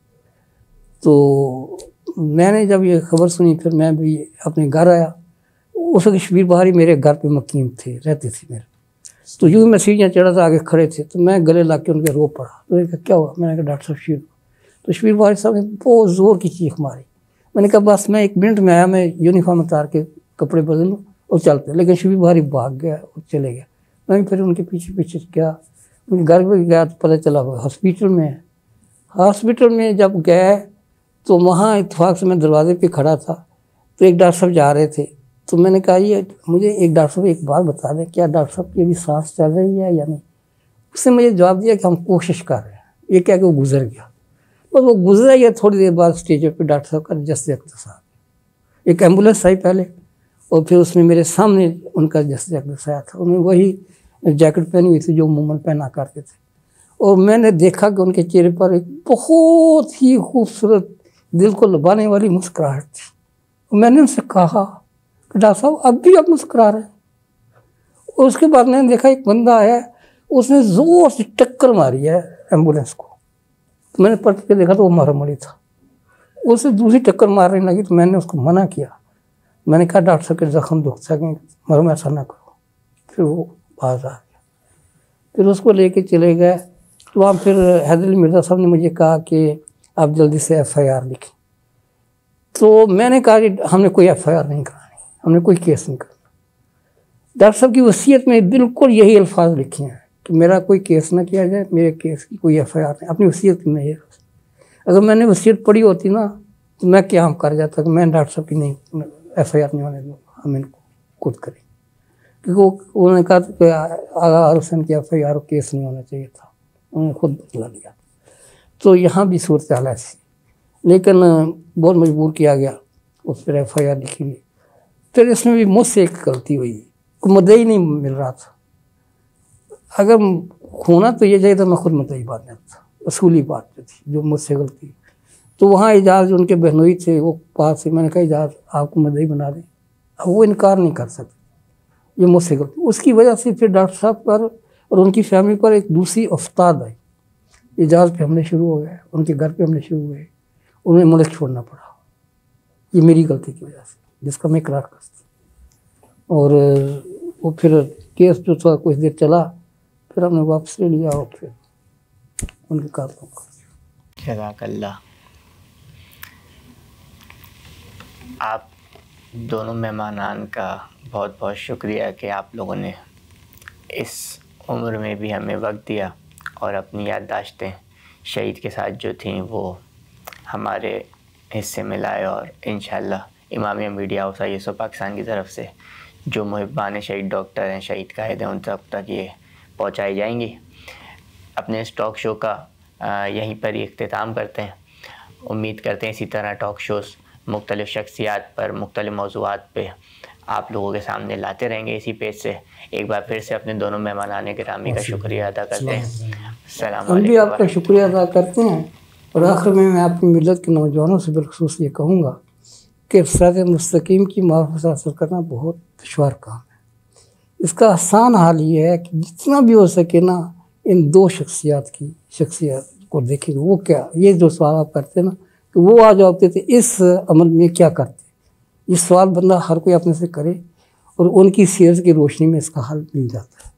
तो मैंने जब ये खबर सुनी, फिर मैं भी अपने घर आया। उस वक्त शबीर बहारी मेरे घर पे मकीम थे, रहते थे मेरे। तो यूँ मैं सीढ़ियाँ चढ़ा था, आगे खड़े थे, तो मैं गले ला के उनके रो पड़ा। तो मैंने कहा क्या हुआ? मैंने कहा डॉक्टर साहब शहीद। तो शबीर बहारी साहब ने बहुत ज़ोर की चीख मारी। मैंने कहा बस मैं एक मिनट में आया, मैं यूनिफॉर्म उतार के कपड़े बदल लूँ और चलते। लेकिन शबीर बहारी भाग गया और चले गया। मैं फिर उनके पीछे पीछे गया, उनके घर पर गया तो पता चला हॉस्पिटल में है। हॉस्पिटल में जब गए तो वहाँ इत्तेफाक से मैं दरवाजे पे खड़ा था, तो एक डॉक्टर साहब जा रहे थे। तो मैंने कहा ये मुझे एक डॉक्टर साहब एक बात बता दें, क्या डॉक्टर साहब की अभी सांस चल रही है या नहीं? उसने मुझे जवाब दिया कि हम कोशिश कर रहे हैं। ये क्या कि वो गुजर गया। और वो गुजरा या थोड़ी देर बाद स्टेज पे डॉक्टर साहब का जस्ते अक़दस आ गया। एक एम्बुलेंस आई पहले, और फिर उसमें मेरे सामने उनका जस्ते अक़दस आया था। उन्होंने वही जैकेट पहनी हुई थी जो उमूमन पहना करते थे, और मैंने देखा कि उनके चेहरे पर एक बहुत ही खूबसूरत दिल को लुभाने वाली मुस्कुराहट थी। मैंने उनसे कहा कि डॉक्टर साहब अब भी आप मुस्कुरा रहे हैं? और उसके बाद मैंने देखा एक बंदा आया, उसने ज़ोर से टक्कर मारी है एम्बुलेंस को। तो मैंने पलट के देखा तो वो मरम मरी था। उसे दूसरी टक्कर मारने लगी तो मैंने उसको मना किया। मैंने कहा डॉक्टर साहब के ज़ख्म दुख सकें, मरम ऐसा ना करो। फिर वो बाहर आ गया। फिर उसको लेके चले गए। तो वहाँ फिर हैदर अली मिर्ज़ा साहब ने मुझे कहा कि आप जल्दी से एफ़ आई आर लिखें। तो मैंने कहा कि हमने कोई एफ़ आई आर नहीं करानी, हमने कोई केस नहीं करना। डॉक्टर साहब की वसीयत में बिल्कुल यही अल्फाज लिखे हैं कि मेरा कोई केस ना किया जाए, मेरे केस की कोई एफ़ आई आर नहीं। अपनी वसीयत में ये, अगर मैंने वसीयत पढ़ी होती ना तो मैं क्या हम कर जाता कि मैं डॉक्टर साहब की नहीं एफ़ आई आर नहीं होने दूँगा, हम इनको खुद करें। क्योंकि वो उन्होंने कहा था कि आगा हुसैन की एफ़ आई आर केस नहीं होना चाहिए था, उन्होंने खुद बदला लिया। तो यहाँ भी सूरत हाल ऐसी, लेकिन बहुत मजबूर किया गया, उस पर एफ़ आई आर लिखी गई। फिर इसमें भी मुझसे एक गलती हुई, कोई मुद्दई नहीं मिल रहा था। अगर खोना तो ये चाहिए था मैं खुद मुद्दई बात नहीं था, असूली बात जो थी जो मुझसे गलती। तो वहाँ इजाज़ उनके बहनोई थे वो पास से, मैंने कहा इजाज़ आपको मुद्दई बना दें। अब वो इनकार नहीं कर सकते, ये मुझसे गलती। उसकी वजह से फिर डॉक्टर साहब पर और उनकी फैमिली पर एक दूसरी अफ्ताद आई। इजाज़ पे हमले शुरू हो गए, उनके घर पे हमले शुरू हुए, उन्हें मुल्क छोड़ना पड़ा। ये मेरी गलती की वजह से, जिसका मैं इकरार करता। और वो फिर केस जो था कुछ देर चला, फिर हमने वापस ले लिया और फिर उनके कातलों का जज़ाकल्लाह। आप दोनों मेहमानान का बहुत बहुत शुक्रिया कि आप लोगों ने इस उम्र में भी हमें वक्त दिया और अपनी याददाश्तें शहीद के साथ जो थी वो हमारे हिस्से में लाए, और इंशाअल्लाह इमामिया मीडिया हाउस यूसुफ पाकिस्तान की तरफ से जो मुहिब्बान शहीद डॉक्टर हैं, शहीद कायद हैं, उन तक तक ये पहुंचाई जाएंगी। अपने इस टॉक शो का यहीं पर ही इख्तिताम करते हैं। उम्मीद करते हैं इसी तरह टॉक शोज़ मुख्तलिफ़ शख्सियात पर, मुख्तलिफ़ मौज़ूआत पे आप लोगों के सामने लाते रहेंगे इसी पेज से। एक बार फिर से अपने दोनों मेहमानान गिरामी का शुक्रिया अदा करते हैं। सलाम हम भी आपका शुक्रिया अदा करते हैं। और आखिर में मैं अपनी मिलत के नौजवानों से बिलखुसूस ये कहूँगा कि सिरात मुस्तकीम की मार्फत हासिल करना बहुत दुश्वार काम है। इसका आसान हाल ये है कि जितना भी हो सके ना इन दो शख्सियात की शख्सियत को देखेंगे। वो क्या, ये जो सवाल आप करते ना कि वो आ जाते थे इस अमल में क्या करते, ये सवाल बंदा हर कोई अपने से करे और उनकी सीरत की रोशनी में इसका हल मिल जाता है।